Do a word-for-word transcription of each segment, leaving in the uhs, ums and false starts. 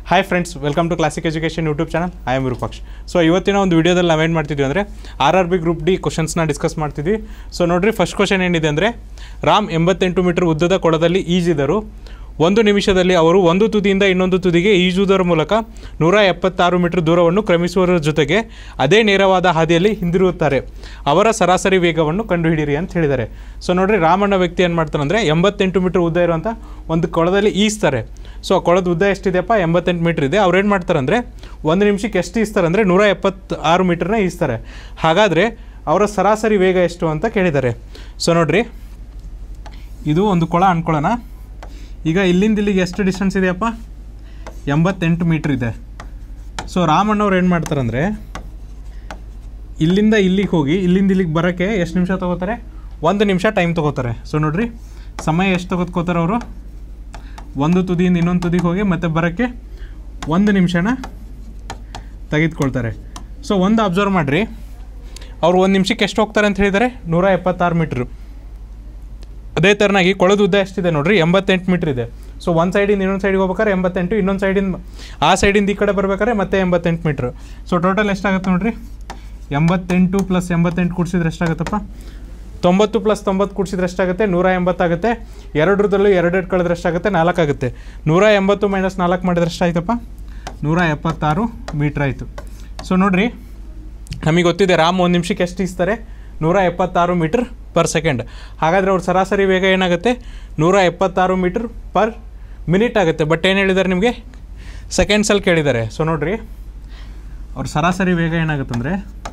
Hi friends, welcome to classic education YouTube channel. I am Virupaksh. So ಇವತ್ತಿನ ಒಂದು ವಿಡಿಯೋದಲ್ಲಿ ನಾವೇನು ಮಾಡ್ತಿದ್ವಿ ಅಂದರೆ R R B group D ಕ್ವಶನ್ಸ್ನ ಡಿಸ್ಕಸ್ ಮಾಡ್ತಿದ್ವಿ. ಸೊ ನೋಡಿರಿ, ಫಸ್ಟ್ ಕ್ವಶನ್ ಏನಿದೆ ಅಂದರೆ, ರಾಮ್ ಎಂಬತ್ತೆಂಟು ಮೀಟರ್ ಉದ್ದದ ಕೊಳದಲ್ಲಿ ಈಜಿದರು. ಒಂದು ನಿಮಿಷದಲ್ಲಿ ಅವರು ಒಂದು ತುದಿಯಿಂದ ಇನ್ನೊಂದು ತುದಿಗೆ ಈಜುವುದರ ಮೂಲಕ ನೂರ ಎಪ್ಪತ್ತಾರು ಮೀಟರ್ ದೂರವನ್ನು ಕ್ರಮಿಸುವುದರ ಜೊತೆಗೆ ಅದೇ ನೇರವಾದ ಹಾದಿಯಲ್ಲಿ ಹಿಂದಿರುಗುತ್ತಾರೆ. ಅವರ ಸರಾಸರಿ ವೇಗವನ್ನು ಕಂಡುಹಿಡಿಯಿರಿ ಅಂತ ಹೇಳಿದ್ದಾರೆ. ಸೊ ನೋಡಿರಿ, ರಾಮಣ್ಣ ವ್ಯಕ್ತಿ ಏನು ಮಾಡ್ತಾನೆ ಅಂದರೆ ಎಂಬತ್ತೆಂಟು ಮೀಟರ್ ಉದ್ದ ಇರುವಂಥ ಒಂದು ಕೊಳದಲ್ಲಿ ಈಜ್ತಾರೆ. ಸೊ ಆ ಕೊಳದ ಉದ್ದ ಎಷ್ಟಿದೆಯಪ್ಪ? ಎಂಬತ್ತೆಂಟು ಮೀಟ್ರ್ ಇದೆ. ಅವ್ರು ಏನು ಮಾಡ್ತಾರೆ ಅಂದರೆ ಒಂದು ನಿಮಿಷಕ್ಕೆ ಎಷ್ಟು ಈಜ್ತಾರೆ ಅಂದರೆ ನೂರ ಎಪ್ಪತ್ತಾರು ಮೀಟ್ರನ್ನ ಈಜ್ತಾರೆ. ಹಾಗಾದರೆ ಅವರ ಸರಾಸರಿ ವೇಗ ಎಷ್ಟು ಅಂತ ಕೇಳಿದ್ದಾರೆ. ಸೊ ನೋಡಿರಿ, ಇದು ಒಂದು ಕೊಳ ಅನ್ಕೊಳ್ಳೋಣ. ಈಗ ಇಲ್ಲಿಂದ ಇಲ್ಲಿಗೆ ಎಷ್ಟು ಡಿಸ್ಟೆನ್ಸ್ ಇದೆಯಪ್ಪ? ಎಂಬತ್ತೆಂಟು ಮೀಟ್ರ್ ಇದೆ. ಸೊ ರಾಮಣ್ಣವ್ರು ಏನು ಮಾಡ್ತಾರಂದರೆ ಇಲ್ಲಿಂದ ಇಲ್ಲಿಗೆ ಹೋಗಿ ಇಲ್ಲಿಂದ ಇಲ್ಲಿಗೆ ಬರೋಕ್ಕೆ ಎಷ್ಟು ನಿಮಿಷ ತೊಗೋತಾರೆ? ಒಂದು ನಿಮಿಷ ಟೈಮ್ ತೊಗೋತಾರೆ. ಸೊ ನೋಡಿರಿ, ಸಮಯ ಎಷ್ಟು ತೆಗೆದುಕೋತಾರೆ ಅವರು? ಒಂದು ತುದಿಯಿಂದ ಇನ್ನೊಂದು ತುದಿಗೆ ಹೋಗಿ ಮತ್ತೆ ಬರೋಕ್ಕೆ ಒಂದು ನಿಮಿಷನ ತೆಗೆದುಕೊಳ್ತಾರೆ. ಸೊ ಒಂದು ಅಬ್ಸರ್ವ್ ಮಾಡಿರಿ, ಅವ್ರು ಒಂದು ನಿಮಿಷಕ್ಕೆ ಎಷ್ಟು ಹೋಗ್ತಾರೆ ಅಂತ ಹೇಳಿದ್ದಾರೆ? ನೂರ ಎಪ್ಪತ್ತಾರು ಮೀಟ್ರು. ಅದೇ ಥರನಾಗಿ ಕೊಳದ ಉದ್ದ ಎಷ್ಟಿದೆ ನೋಡಿರಿ? ಎಂಬತ್ತೆಂಟು ಮೀಟ್ರ್ ಇದೆ. ಸೊ ಒಂದು ಸೈಡಿಂದ ಇನ್ನೊಂದು ಸೈಡಿಗೆ ಹೋಗ್ಬೇಕಾರೆ ಎಂಬತ್ತೆಂಟು, ಇನ್ನೊಂದು ಸೈಡಿಂದ ಆ ಸೈಡಿಂದ ಈ ಕಡೆ ಬರ್ಬೇಕಾದ್ರೆ ಮತ್ತೆ ಎಂಬತ್ತೆಂಟು ಮೀಟ್ರು. ಸೊ ಟೋಟಲ್ ಎಷ್ಟಾಗುತ್ತೆ ನೋಡಿರಿ? ಎಂಬತ್ತೆಂಟು ಪ್ಲಸ್ ಎಂಬತ್ತೆಂಟು ಕೂಡಿಸಿದ್ರೆ ಎಷ್ಟಾಗುತ್ತಪ್ಪ? ತೊಂಬತ್ತು ಪ್ಲಸ್ ತೊಂಬತ್ತು ಕೂಡಿಸಿದ್ರೆ ಎಷ್ಟಾಗುತ್ತೆ? ನೂರ ಎಂಬತ್ತಾಗುತ್ತೆ. ಎರಡರದಲ್ಲೂ ಎರಡೆರಡು ಕಳೆದ್ರೆ ಎಷ್ಟಾಗುತ್ತೆ? ನಾಲ್ಕಾಗುತ್ತೆ. ನೂರ ಎಂಬತ್ತು ಮೈನಸ್ ನಾಲ್ಕು ಮಾಡಿದ್ರೆ ಎಷ್ಟಾಯ್ತಪ್ಪ? ನೂರ ಎಪ್ಪತ್ತಾರು ಮೀಟ್ರ್ ಆಯಿತು. ಸೊ ನೋಡಿರಿ, ನಮಗೆ ಗೊತ್ತಿದೆ ರಾಮ್ ಒಂದು ನಿಮಿಷಕ್ಕೆ ಎಷ್ಟು ಈಸ್ತಾರೆ? ನೂರ ಎಪ್ಪತ್ತಾರು ಮೀಟ್ರ್ ಪರ್ ಸೆಕೆಂಡ್. ಹಾಗಾದರೆ ಅವ್ರ ಸರಾಸರಿ ವೇಗ ಏನಾಗುತ್ತೆ? ನೂರ ಎಪ್ಪತ್ತಾರು ಮೀಟ್ರ್ ಪರ್ ಮಿನಿಟ್ ಆಗುತ್ತೆ. ಬಟ್ ಏನು ಹೇಳಿದ್ದಾರೆ ನಿಮಗೆ? ಸೆಕೆಂಡ್ಸಲ್ಲಿ ಕೇಳಿದ್ದಾರೆ. ಸೊ ನೋಡಿರಿ, ಅವ್ರ ಸರಾಸರಿ ವೇಗ ಏನಾಗುತ್ತಂದರೆ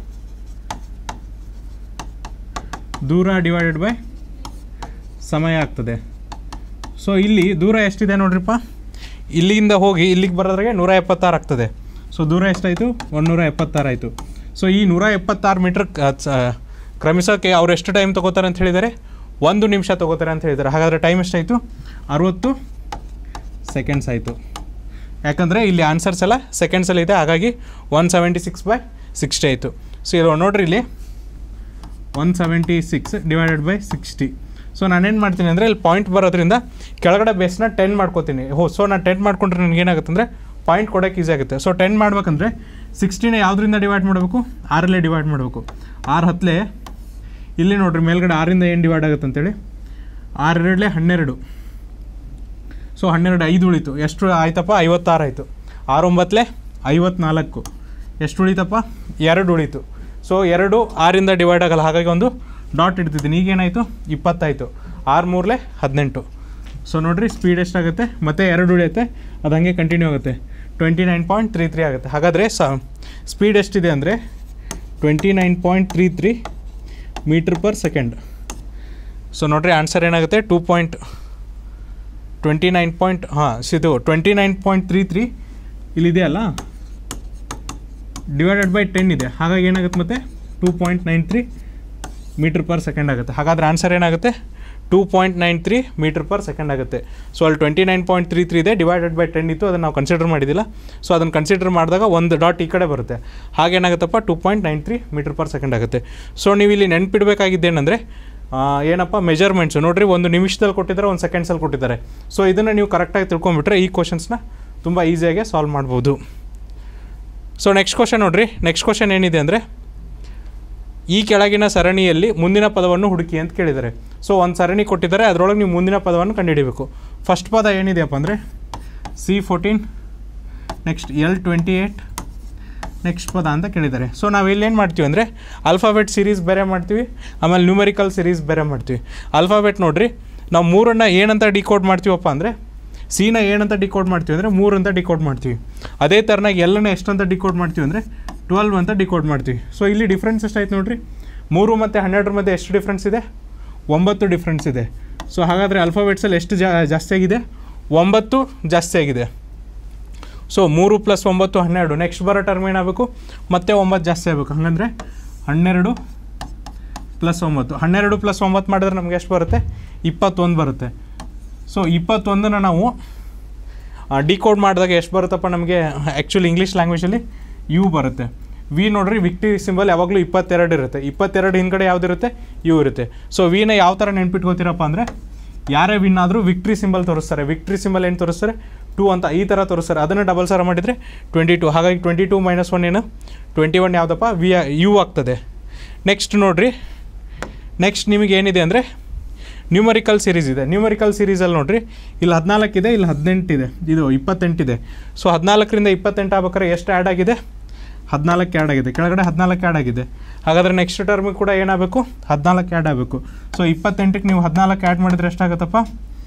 ದೂರ ಡಿವೈಡೆಡ್ ಬೈ ಸಮಯ ಆಗ್ತದೆ. ಸೊ ಇಲ್ಲಿ ದೂರ ಎಷ್ಟಿದೆ ನೋಡ್ರಿಪ್ಪ? ಇಲ್ಲಿಂದ ಹೋಗಿ ಇಲ್ಲಿಗೆ ಬರೋದ್ರಾಗೆ ನೂರ ಎಪ್ಪತ್ತಾರು ಆಗ್ತದೆ. ಸೊ ದೂರ ಎಷ್ಟಾಯಿತು? ಒಂದುನೂರ ಎಪ್ಪತ್ತಾರು ಆಯಿತು. ಸೊ ಈ ನೂರ ಎಪ್ಪತ್ತಾರು ಮೀಟ್ರ್ ಕ್ರಮಿಸೋಕ್ಕೆ ಅವ್ರು ಎಷ್ಟು ಟೈಮ್ ತೊಗೋತಾರೆ ಅಂತ ಹೇಳಿದ್ದಾರೆ? ಒಂದು ನಿಮಿಷ ತೊಗೋತಾರೆ ಅಂತ ಹೇಳಿದ್ದಾರೆ. ಹಾಗಾದರೆ ಟೈಮ್ ಎಷ್ಟಾಯಿತು? ಅರುವತ್ತು ಸೆಕೆಂಡ್ಸ್ ಆಯಿತು. ಯಾಕಂದರೆ ಇಲ್ಲಿ ಆನ್ಸರ್ಸ್ ಎಲ್ಲ ಸೆಕೆಂಡ್ಸಲ್ಲಿದೆ, ಹಾಗಾಗಿ one seventy six by sixty ಆಯಿತು. ಸೊ ಇದು ನೋಡಿರಿ, ಇಲ್ಲಿ one seventy six divided by sixty. So ನಾನೇನು ಮಾಡ್ತೀನಿ ಅಂದರೆ ಇಲ್ಲಿ ಪಾಯಿಂಟ್ ಬರೋದ್ರಿಂದ ಕೆಳಗಡೆ ಬೇಸ್ನ ಟೆನ್ ಮಾಡ್ಕೋತೀನಿ. ಹೋ ಸೊ ನಾನು ಟೆನ್ ಮಾಡ್ಕೊಂಡ್ರೆ ನನಗೇನಾಗುತ್ತೆ ಅಂದರೆ ಪಾಯಿಂಟ್ ಕೊಡೋಕ್ಕೆ ಈಸಿ ಆಗುತ್ತೆ. ಸೊ ಟೆನ್ ಮಾಡ್ಬೇಕಂದ್ರೆ ಸಿಕ್ಸ್ಟಿನ ಯಾವುದರಿಂದ ಡಿವೈಡ್ ಮಾಡಬೇಕು? ಆರಲ್ಲೇ ಡಿವೈಡ್ ಮಾಡಬೇಕು. ಆರು ಹತ್ತಲೇ ಇಲ್ಲಿ ನೋಡಿರಿ, ಮೇಲ್ಗಡೆ ಆರಿಂದ ಏನು ಡಿವೈಡ್ ಆಗುತ್ತೆ ಅಂತೇಳಿ? ಆರು ಎರಡಲೇ ಹನ್ನೆರಡು. ಸೊ ಹನ್ನೆರಡು ಐದು ಉಳಿತು. ಎಷ್ಟು ಆಯ್ತಪ್ಪ? ಐವತ್ತಾರು ಆಯಿತು. ಆರು ಒಂಬತ್ತಲೇ ಐವತ್ನಾಲ್ಕು. ಎಷ್ಟು ಉಳಿತಪ್ಪ? ಎರಡು ಉಳಿತು. ಸೊ ಎರಡು ಆರಿಂದ ಡಿವೈಡ್ ಆಗಲ್ಲ, ಹಾಗಾಗಿ ಒಂದು ಡಾಟ್ ಇಡ್ತಿದ್ದೀನಿ. ಈಗೇನಾಯಿತು? ಇಪ್ಪತ್ತಾಯಿತು. ಆರು ಮೂರಲೇ ಹದಿನೆಂಟು. ಸೊ ನೋಡಿರಿ, ಸ್ಪೀಡ್ ಎಷ್ಟಾಗುತ್ತೆ? ಮತ್ತು ಎರಡು ಉಳಿಯುತ್ತೆ, ಅದು ಹಾಗೆ ಕಂಟಿನ್ಯೂ ಆಗುತ್ತೆ. Twenty nine point three three ಆಗುತ್ತೆ. ಹಾಗಾದರೆ ಸ ಸ್ಪೀಡ್ ಎಷ್ಟಿದೆ ಅಂದರೆ twenty nine point three three metre per second. So ನೋಡಿರಿ, ಆನ್ಸರ್ ಏನಾಗುತ್ತೆ? Two point twenty nine point ಹಾಂ ಇದು twenty nine point three three ಇಲ್ಲಿದೆಯಲ್ಲ, ಡಿವೈಡೆಡ್ ಬೈ ಟೆನ್ ಇದೆ. ಹಾಗಾಗಿ ಏನಾಗುತ್ತೆ ಮತ್ತೆ? Two point nine three metre per second ಆಗುತ್ತೆ. ಹಾಗಾದರೆ ಆನ್ಸರ್ ಏನಾಗುತ್ತೆ? Two point nine three metre per second ಆಗುತ್ತೆ. ಸೊ ಅಲ್ಲಿ twenty nine point three three ಇದೆ, ಡಿವೈಡೆಡ್ ಬೈ ಟೆನ್ ಇತ್ತು, ಅದನ್ನು ನಾವು ಕನ್ಸಿಡರ್ ಮಾಡಿದ್ದಿಲ್ಲ. ಸೊ ಅದನ್ನು ಕನ್ಸಿಡರ್ ಮಾಡಿದಾಗ ಒಂದು ಡಾಟ್ ಈ ಕಡೆ ಬರುತ್ತೆ. ಹಾಗೇನಾಗುತ್ತಪ್ಪ? Two point nine three metre per second ಆಗುತ್ತೆ. ಸೊ ನೀವು ಇಲ್ಲಿ ನೆನ್ಪಿಡಬೇಕಾಗಿದ್ದೇನೆಂದರೆ ಏನಪ್ಪ? ಮೆಜರ್ಮೆಂಟ್ಸು ನೋಡಿರಿ, ಒಂದು ನಿಮಿಷದಲ್ಲಿ ಕೊಟ್ಟಿದ್ದಾರೆ, ಒಂದು ಸೆಕೆಂಡ್ಸಲ್ಲಿ ಕೊಟ್ಟಿದ್ದಾರೆ. ಸೊ ಇದನ್ನು ನೀವು ಕರೆಕ್ಟಾಗಿ ತಿಳ್ಕೊಂಬಿಟ್ರೆ ಈ ಕ್ವಶನ್ಸ್ನ ತುಂಬ ಈಸಿಯಾಗಿ ಸಾಲ್ವ್ ಮಾಡ್ಬೋದು. ಸೊ ನೆಕ್ಸ್ಟ್ ಕ್ವಶನ್ ನೋಡಿರಿ, ನೆಕ್ಸ್ಟ್ ಕ್ವಶನ್ ಏನಿದೆ ಅಂದರೆ, ಈ ಕೆಳಗಿನ ಸರಣಿಯಲ್ಲಿ ಮುಂದಿನ ಪದವನ್ನು ಹುಡುಕಿ ಅಂತ ಕೇಳಿದ್ದಾರೆ. ಸೊ ಒಂದು ಸರಣಿ ಕೊಟ್ಟಿದ್ದಾರೆ, ಅದರೊಳಗೆ ನೀವು ಮುಂದಿನ ಪದವನ್ನು ಕಂಡುಹಿಡಿಯಬೇಕು. ಫಸ್ಟ್ ಪದ ಏನಿದೆಯಪ್ಪ ಅಂದರೆ C fourteen, next L twenty eight, next ಪದ ಅಂತ ಕೇಳಿದ್ದಾರೆ. ಸೊ ನಾವು ಇಲ್ಲೇನು ಮಾಡ್ತೀವಿ ಅಂದರೆ ಆಲ್ಫಾಬೆಟ್ ಸೀರೀಸ್ ಬೇರೆ ಮಾಡ್ತೀವಿ, ಆಮೇಲೆ ನ್ಯೂಮರಿಕಲ್ ಸೀರೀಸ್ ಬೇರೆ ಮಾಡ್ತೀವಿ. ಆಲ್ಫಾಬೆಟ್ ನೋಡಿರಿ, ನಾವು ಮೂರನ್ನು ಏನಂತ ಡಿಕೋಡ್ ಮಾಡ್ತೀವಪ್ಪ ಅಂದರೆ ಸಿನ ಏನಂತ ಡಿಕೋಡ್ ಮಾಡ್ತೀವಿ ಅಂದರೆ ಮೂರು ಅಂತ ಡಿಕೋಡ್ ಮಾಡ್ತೀವಿ. ಅದೇ ಥರನಾಗಿ ಎಲ್ಲನ ಎಷ್ಟಂತ ಡಿಕೋಡ್ ಮಾಡ್ತೀವಿ ಅಂದರೆ ಟ್ವೆಲ್ವ್ ಅಂತ ಡಿಕೋಡ್ ಮಾಡ್ತೀವಿ. ಸೊ ಇಲ್ಲಿ ಡಿಫ್ರೆನ್ಸ್ ಎಷ್ಟಾಯ್ತು ನೋಡಿರಿ? ಮೂರು ಮತ್ತು ಹನ್ನೆರಡರ ಮಧ್ಯೆ ಎಷ್ಟು ಡಿಫ್ರೆನ್ಸ್ ಇದೆ? ಒಂಬತ್ತು ಡಿಫ್ರೆನ್ಸ್ ಇದೆ. ಸೊ ಹಾಗಾದರೆ ಆಲ್ಫಾಬೆಟ್ಸಲ್ಲಿ ಎಷ್ಟು ಜಾ ಜಾಸ್ತಿ ಆಗಿದೆ? ಒಂಬತ್ತು ಜಾಸ್ತಿ ಆಗಿದೆ. ಸೊ ಮೂರು ಪ್ಲಸ್ ಒಂಬತ್ತು ಹನ್ನೆರಡು. ನೆಕ್ಸ್ಟ್ ಬರೋ ಟರ್ಮ್ ಏನಾಗಬೇಕು? ಮತ್ತೆ ಒಂಬತ್ತು ಜಾಸ್ತಿ ಆಗಬೇಕು. ಹಾಗಂದರೆ ಹನ್ನೆರಡು ಪ್ಲಸ್ ಒಂಬತ್ತು. ಹನ್ನೆರಡು ಪ್ಲಸ್ ಒಂಬತ್ತು ಮಾಡಿದ್ರೆ ನಮಗೆ ಎಷ್ಟು ಬರುತ್ತೆ? ಇಪ್ಪತ್ತೊಂದು ಬರುತ್ತೆ. ಸೊ ಇಪ್ಪತ್ತೊಂದನ್ನು ನಾವು ಡಿಕೋಡ್ ಮಾಡಿದಾಗ ಎಷ್ಟು ಬರುತ್ತಪ್ಪ ನಮಗೆ? ಆ್ಯಕ್ಚುಲಿ ಇಂಗ್ಲೀಷ್ ಲ್ಯಾಂಗ್ವೇಜಲ್ಲಿ ಯು ಬರುತ್ತೆ. ವಿ ನೋಡ್ರಿ, ವಿಕ್ಟ್ರಿ ಸಿಂಬಲ್ ಯಾವಾಗಲೂ ಇಪ್ಪತ್ತೆರಡು ಇರುತ್ತೆ. ಇಪ್ಪತ್ತೆರಡು ಹಿಂದ್ಗಡೆ ಯಾವುದಿರುತ್ತೆ? ಯು ಇರುತ್ತೆ. ಸೊ ವಿನ ಯಾವ ಥರ ನೆನ್ಪಿಟ್ಕೋತೀರಪ್ಪ ಅಂದರೆ, ಯಾರೇ ವಿನ್ ಆದರೂ ವಿಕ್ಟ್ರಿ ಸಿಂಬಲ್ ತೋರಿಸ್ತಾರೆ. ವಿಕ್ಟ್ರಿ ಸಿಂಬಲ್ ಏನು ತೋರಿಸ್ತಾರೆ? ಟೂ ಅಂತ ಈ ಥರ ತೋರಿಸ್ತಾರೆ. ಅದನ್ನು ಡಬಲ್ ಸರ ಮಾಡಿದರೆ ಟ್ವೆಂಟಿ ಟು. ಹಾಗಾಗಿ ಟ್ವೆಂಟಿ ಟು ಮೈನಸ್ ಒನ್ ಏನು ಟ್ವೆಂಟಿ ಒನ್ ಯಾವುದಪ್ಪ ವಿ ಯು ಆಗ್ತದೆ. ನೆಕ್ಸ್ಟ್ ನೋಡಿರಿ, ನೆಕ್ಸ್ಟ್ ನಿಮಗೆ ಏನಿದೆ ಅಂದರೆ ನ್ಯೂಮರಿಕಲ್ ಸೀರೀಸ್ ಇದೆ. ನ್ಯೂಮರಿಕಲ್ ಸೀರೀಸಲ್ಲಿ ನೋಡಿರಿ, ಇಲ್ಲಿ ಹದಿನಾಲ್ಕಿದೆ, ಇಲ್ಲಿ ಹದಿನೆಂಟಿದೆ, ಇದು ಇಪ್ಪತ್ತೆಂಟಿದೆ. ಸೊ ಹದಿನಾಲ್ಕರಿಂದ ಇಪ್ಪತ್ತೆಂಟು ಆಗ್ಬೇಕಾದ್ರೆ ಎಷ್ಟು ಆ್ಯಡ್ ಆಗಿದೆ? ಹದಿನಾಲ್ಕು ಆ್ಯಡ್ ಆಗಿದೆ. ಕೆಳಗಡೆ ಹದಿನಾಲ್ಕು ಆ್ಯಡ್ ಆಗಿದೆ. ಹಾಗಾದರೆ ನೆಕ್ಸ್ಟ್ ಟರ್ಮಿಗೆ ಕೂಡ ಏನಾಗಬೇಕು? ಹದಿನಾಲ್ಕು ಆ್ಯಡ್ ಆಗಬೇಕು. ಸೊ ಇಪ್ಪತ್ತೆಂಟಕ್ಕೆ ನೀವು ಹದಿನಾಲ್ಕು ಆ್ಯಡ್ ಮಾಡಿದರೆ ಎಷ್ಟಾಗುತ್ತಪ್ಪ?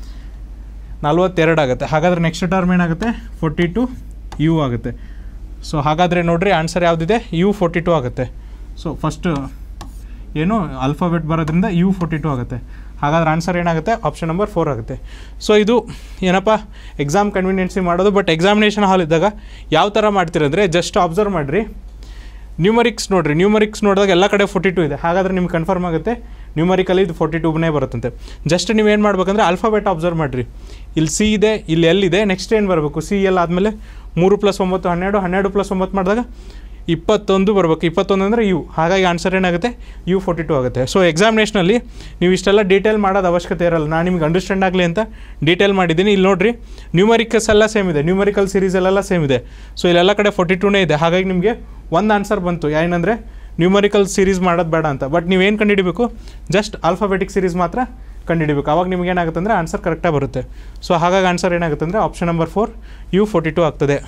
ನಲ್ವತ್ತೆರಡು ಆಗುತ್ತೆ. ಹಾಗಾದರೆ ನೆಕ್ಸ್ಟ್ ಟರ್ಮ್ ಏನಾಗುತ್ತೆ? ಫೋರ್ಟಿ ಟು ಯು ಆಗುತ್ತೆ. ಸೊ ಹಾಗಾದರೆ ನೋಡಿರಿ ಆನ್ಸರ್ ಯಾವುದಿದೆ? ಯು ಫೋರ್ಟಿ ಟು ಆಗುತ್ತೆ. ಸೊ ಫಸ್ಟು ಏನು ಆಲ್ಫಾಬೆಟ್ ಬರೋದ್ರಿಂದ ಯು ಫೋರ್ಟಿ ಟು ಆಗುತ್ತೆ. ಹಾಗಾದ್ರೆ ಆನ್ಸರ್ ಏನಾಗುತ್ತೆ? ಆಪ್ಷನ್ ನಂಬರ್ ಫೋರ್ ಆಗುತ್ತೆ. ಸೊ ಇದು ಏನಪ್ಪ ಎಕ್ಸಾಮ್ ಕನ್ವೀನಿಯನ್ಸಿ ಮಾಡೋದು. ಬಟ್ ಎಕ್ಸಾಮಿನೇಷನ್ ಹಾಲ್ ಇದ್ದಾಗ ಯಾವ ಥರ ಮಾಡ್ತೀರಂದರೆ ಜಸ್ಟ್ ಅಬ್ಸರ್ವ್ ಮಾಡಿರಿ, ನ್ಯೂಮರಿಕ್ಸ್ ನೋಡಿರಿ, ನ್ಯೂಮರಿಕ್ಸ್ ನೋಡಿದಾಗ ಎಲ್ಲ ಕಡೆ ಫೋರ್ಟಿ ಟು ಇದೆ. ಹಾಗಾದರೆ ನಿಮ್ಗೆ ಕನ್ಫರ್ಮ್ ಆಗುತ್ತೆ ನ್ಯೂಮರಿಕಲಿ ಇದು ಫೋರ್ಟಿ ಟೂನೇ ಬರುತ್ತಂತೆ. ಜಸ್ಟ್ ನೀವೇನು ಮಾಡ್ಬೇಕಂದ್ರೆ ಆಲ್ಫಾಬೆಟ್ ಅಬ್ಸರ್ವ್ ಮಾಡಿರಿ, ಇಲ್ಲಿ ಸಿ ಇದೆ, ಇಲ್ಲಿ ಎಲ್ ಇದೆ, ನೆಕ್ಸ್ಟ್ ಏನು ಬರಬೇಕು? ಸಿ ಎಲ್ ಆದಮೇಲೆ ಮೂರು ಪ್ಲಸ್ ಒಂಬತ್ತು ಹನ್ನೆರಡು, ಹನ್ನೆರಡು ಪ್ಲಸ್ ಒಂಬತ್ತು ಮಾಡಿದಾಗ ಇಪ್ಪತ್ತೊಂದು ಬರಬೇಕು. ಇಪ್ಪತ್ತೊಂದು ಅಂದರೆ ಯು. ಹಾಗಾಗಿ ಆನ್ಸರ್ ಏನಾಗುತ್ತೆ? ಯು ಫೋರ್ಟಿ ಟು ಆಗುತ್ತೆ. ಸೊ ಎಕ್ಸಾಮಿನೇಷನಲ್ಲಿ ನೀವು ಇಷ್ಟೆಲ್ಲ ಡೀಟೇಲ್ ಮಾಡೋದು ಅವಶ್ಯಕತೆ ಇರಲ್ಲ. ನಾನು ನಿಮ್ಗೆ ಅಂಡರ್ಸ್ಟ್ಯಾಂಡ್ ಆಗಲಿ ಅಂತ ಡೀಟೇಲ್ ಮಾಡಿದ್ದೀನಿ. ಇಲ್ಲಿ ನೋಡಿರಿ, ನ್ಯೂಮರಿಕಲ್ಸ್ ಎಲ್ಲ ಸೇಮ್ ಇದೆ, ನ್ಯೂಮರಿಕಲ್ ಸೀರೀಸಲ್ಲೆಲ್ಲ ಸೇಮ್ ಇದೆ. ಸೊ ಇಲ್ಲೆಲ್ಲ ಕಡೆ ಫೋರ್ಟಿ ಟೂನೇ ಇದೆ. ಹಾಗಾಗಿ ನಿಮಗೆ ಒಂದು ಆನ್ಸರ್ ಬಂತು, ಏನಂದರೆ ನ್ಯೂಮರಿಕಲ್ ಸೀರೀಸ್ ಮಾಡೋದು ಬೇಡ ಅಂತ. ಬಟ್ ನೀವೇನು ಕಂಡುಹಿಡಿಬೇಕು? ಜಸ್ಟ್ ಆಲ್ಫಾಬೆಟಿಕ್ ಸೀರೀಸ್ ಮಾತ್ರ ಕಂಡುಹಿಡಿಬೇಕು. ಆವಾಗ ನಿಮ್ಗೆ ಏನಾಗುತ್ತೆ ಅಂದರೆ ಆನ್ಸರ್ ಕರೆಕ್ಟಾಗಿ ಬರುತ್ತೆ. ಸೊ ಹಾಗಾಗಿ ಆನ್ಸರ್ ಏನಾಗುತ್ತೆ ಅಂದರೆ option number four U forty two ಆಗ್ತದೆ.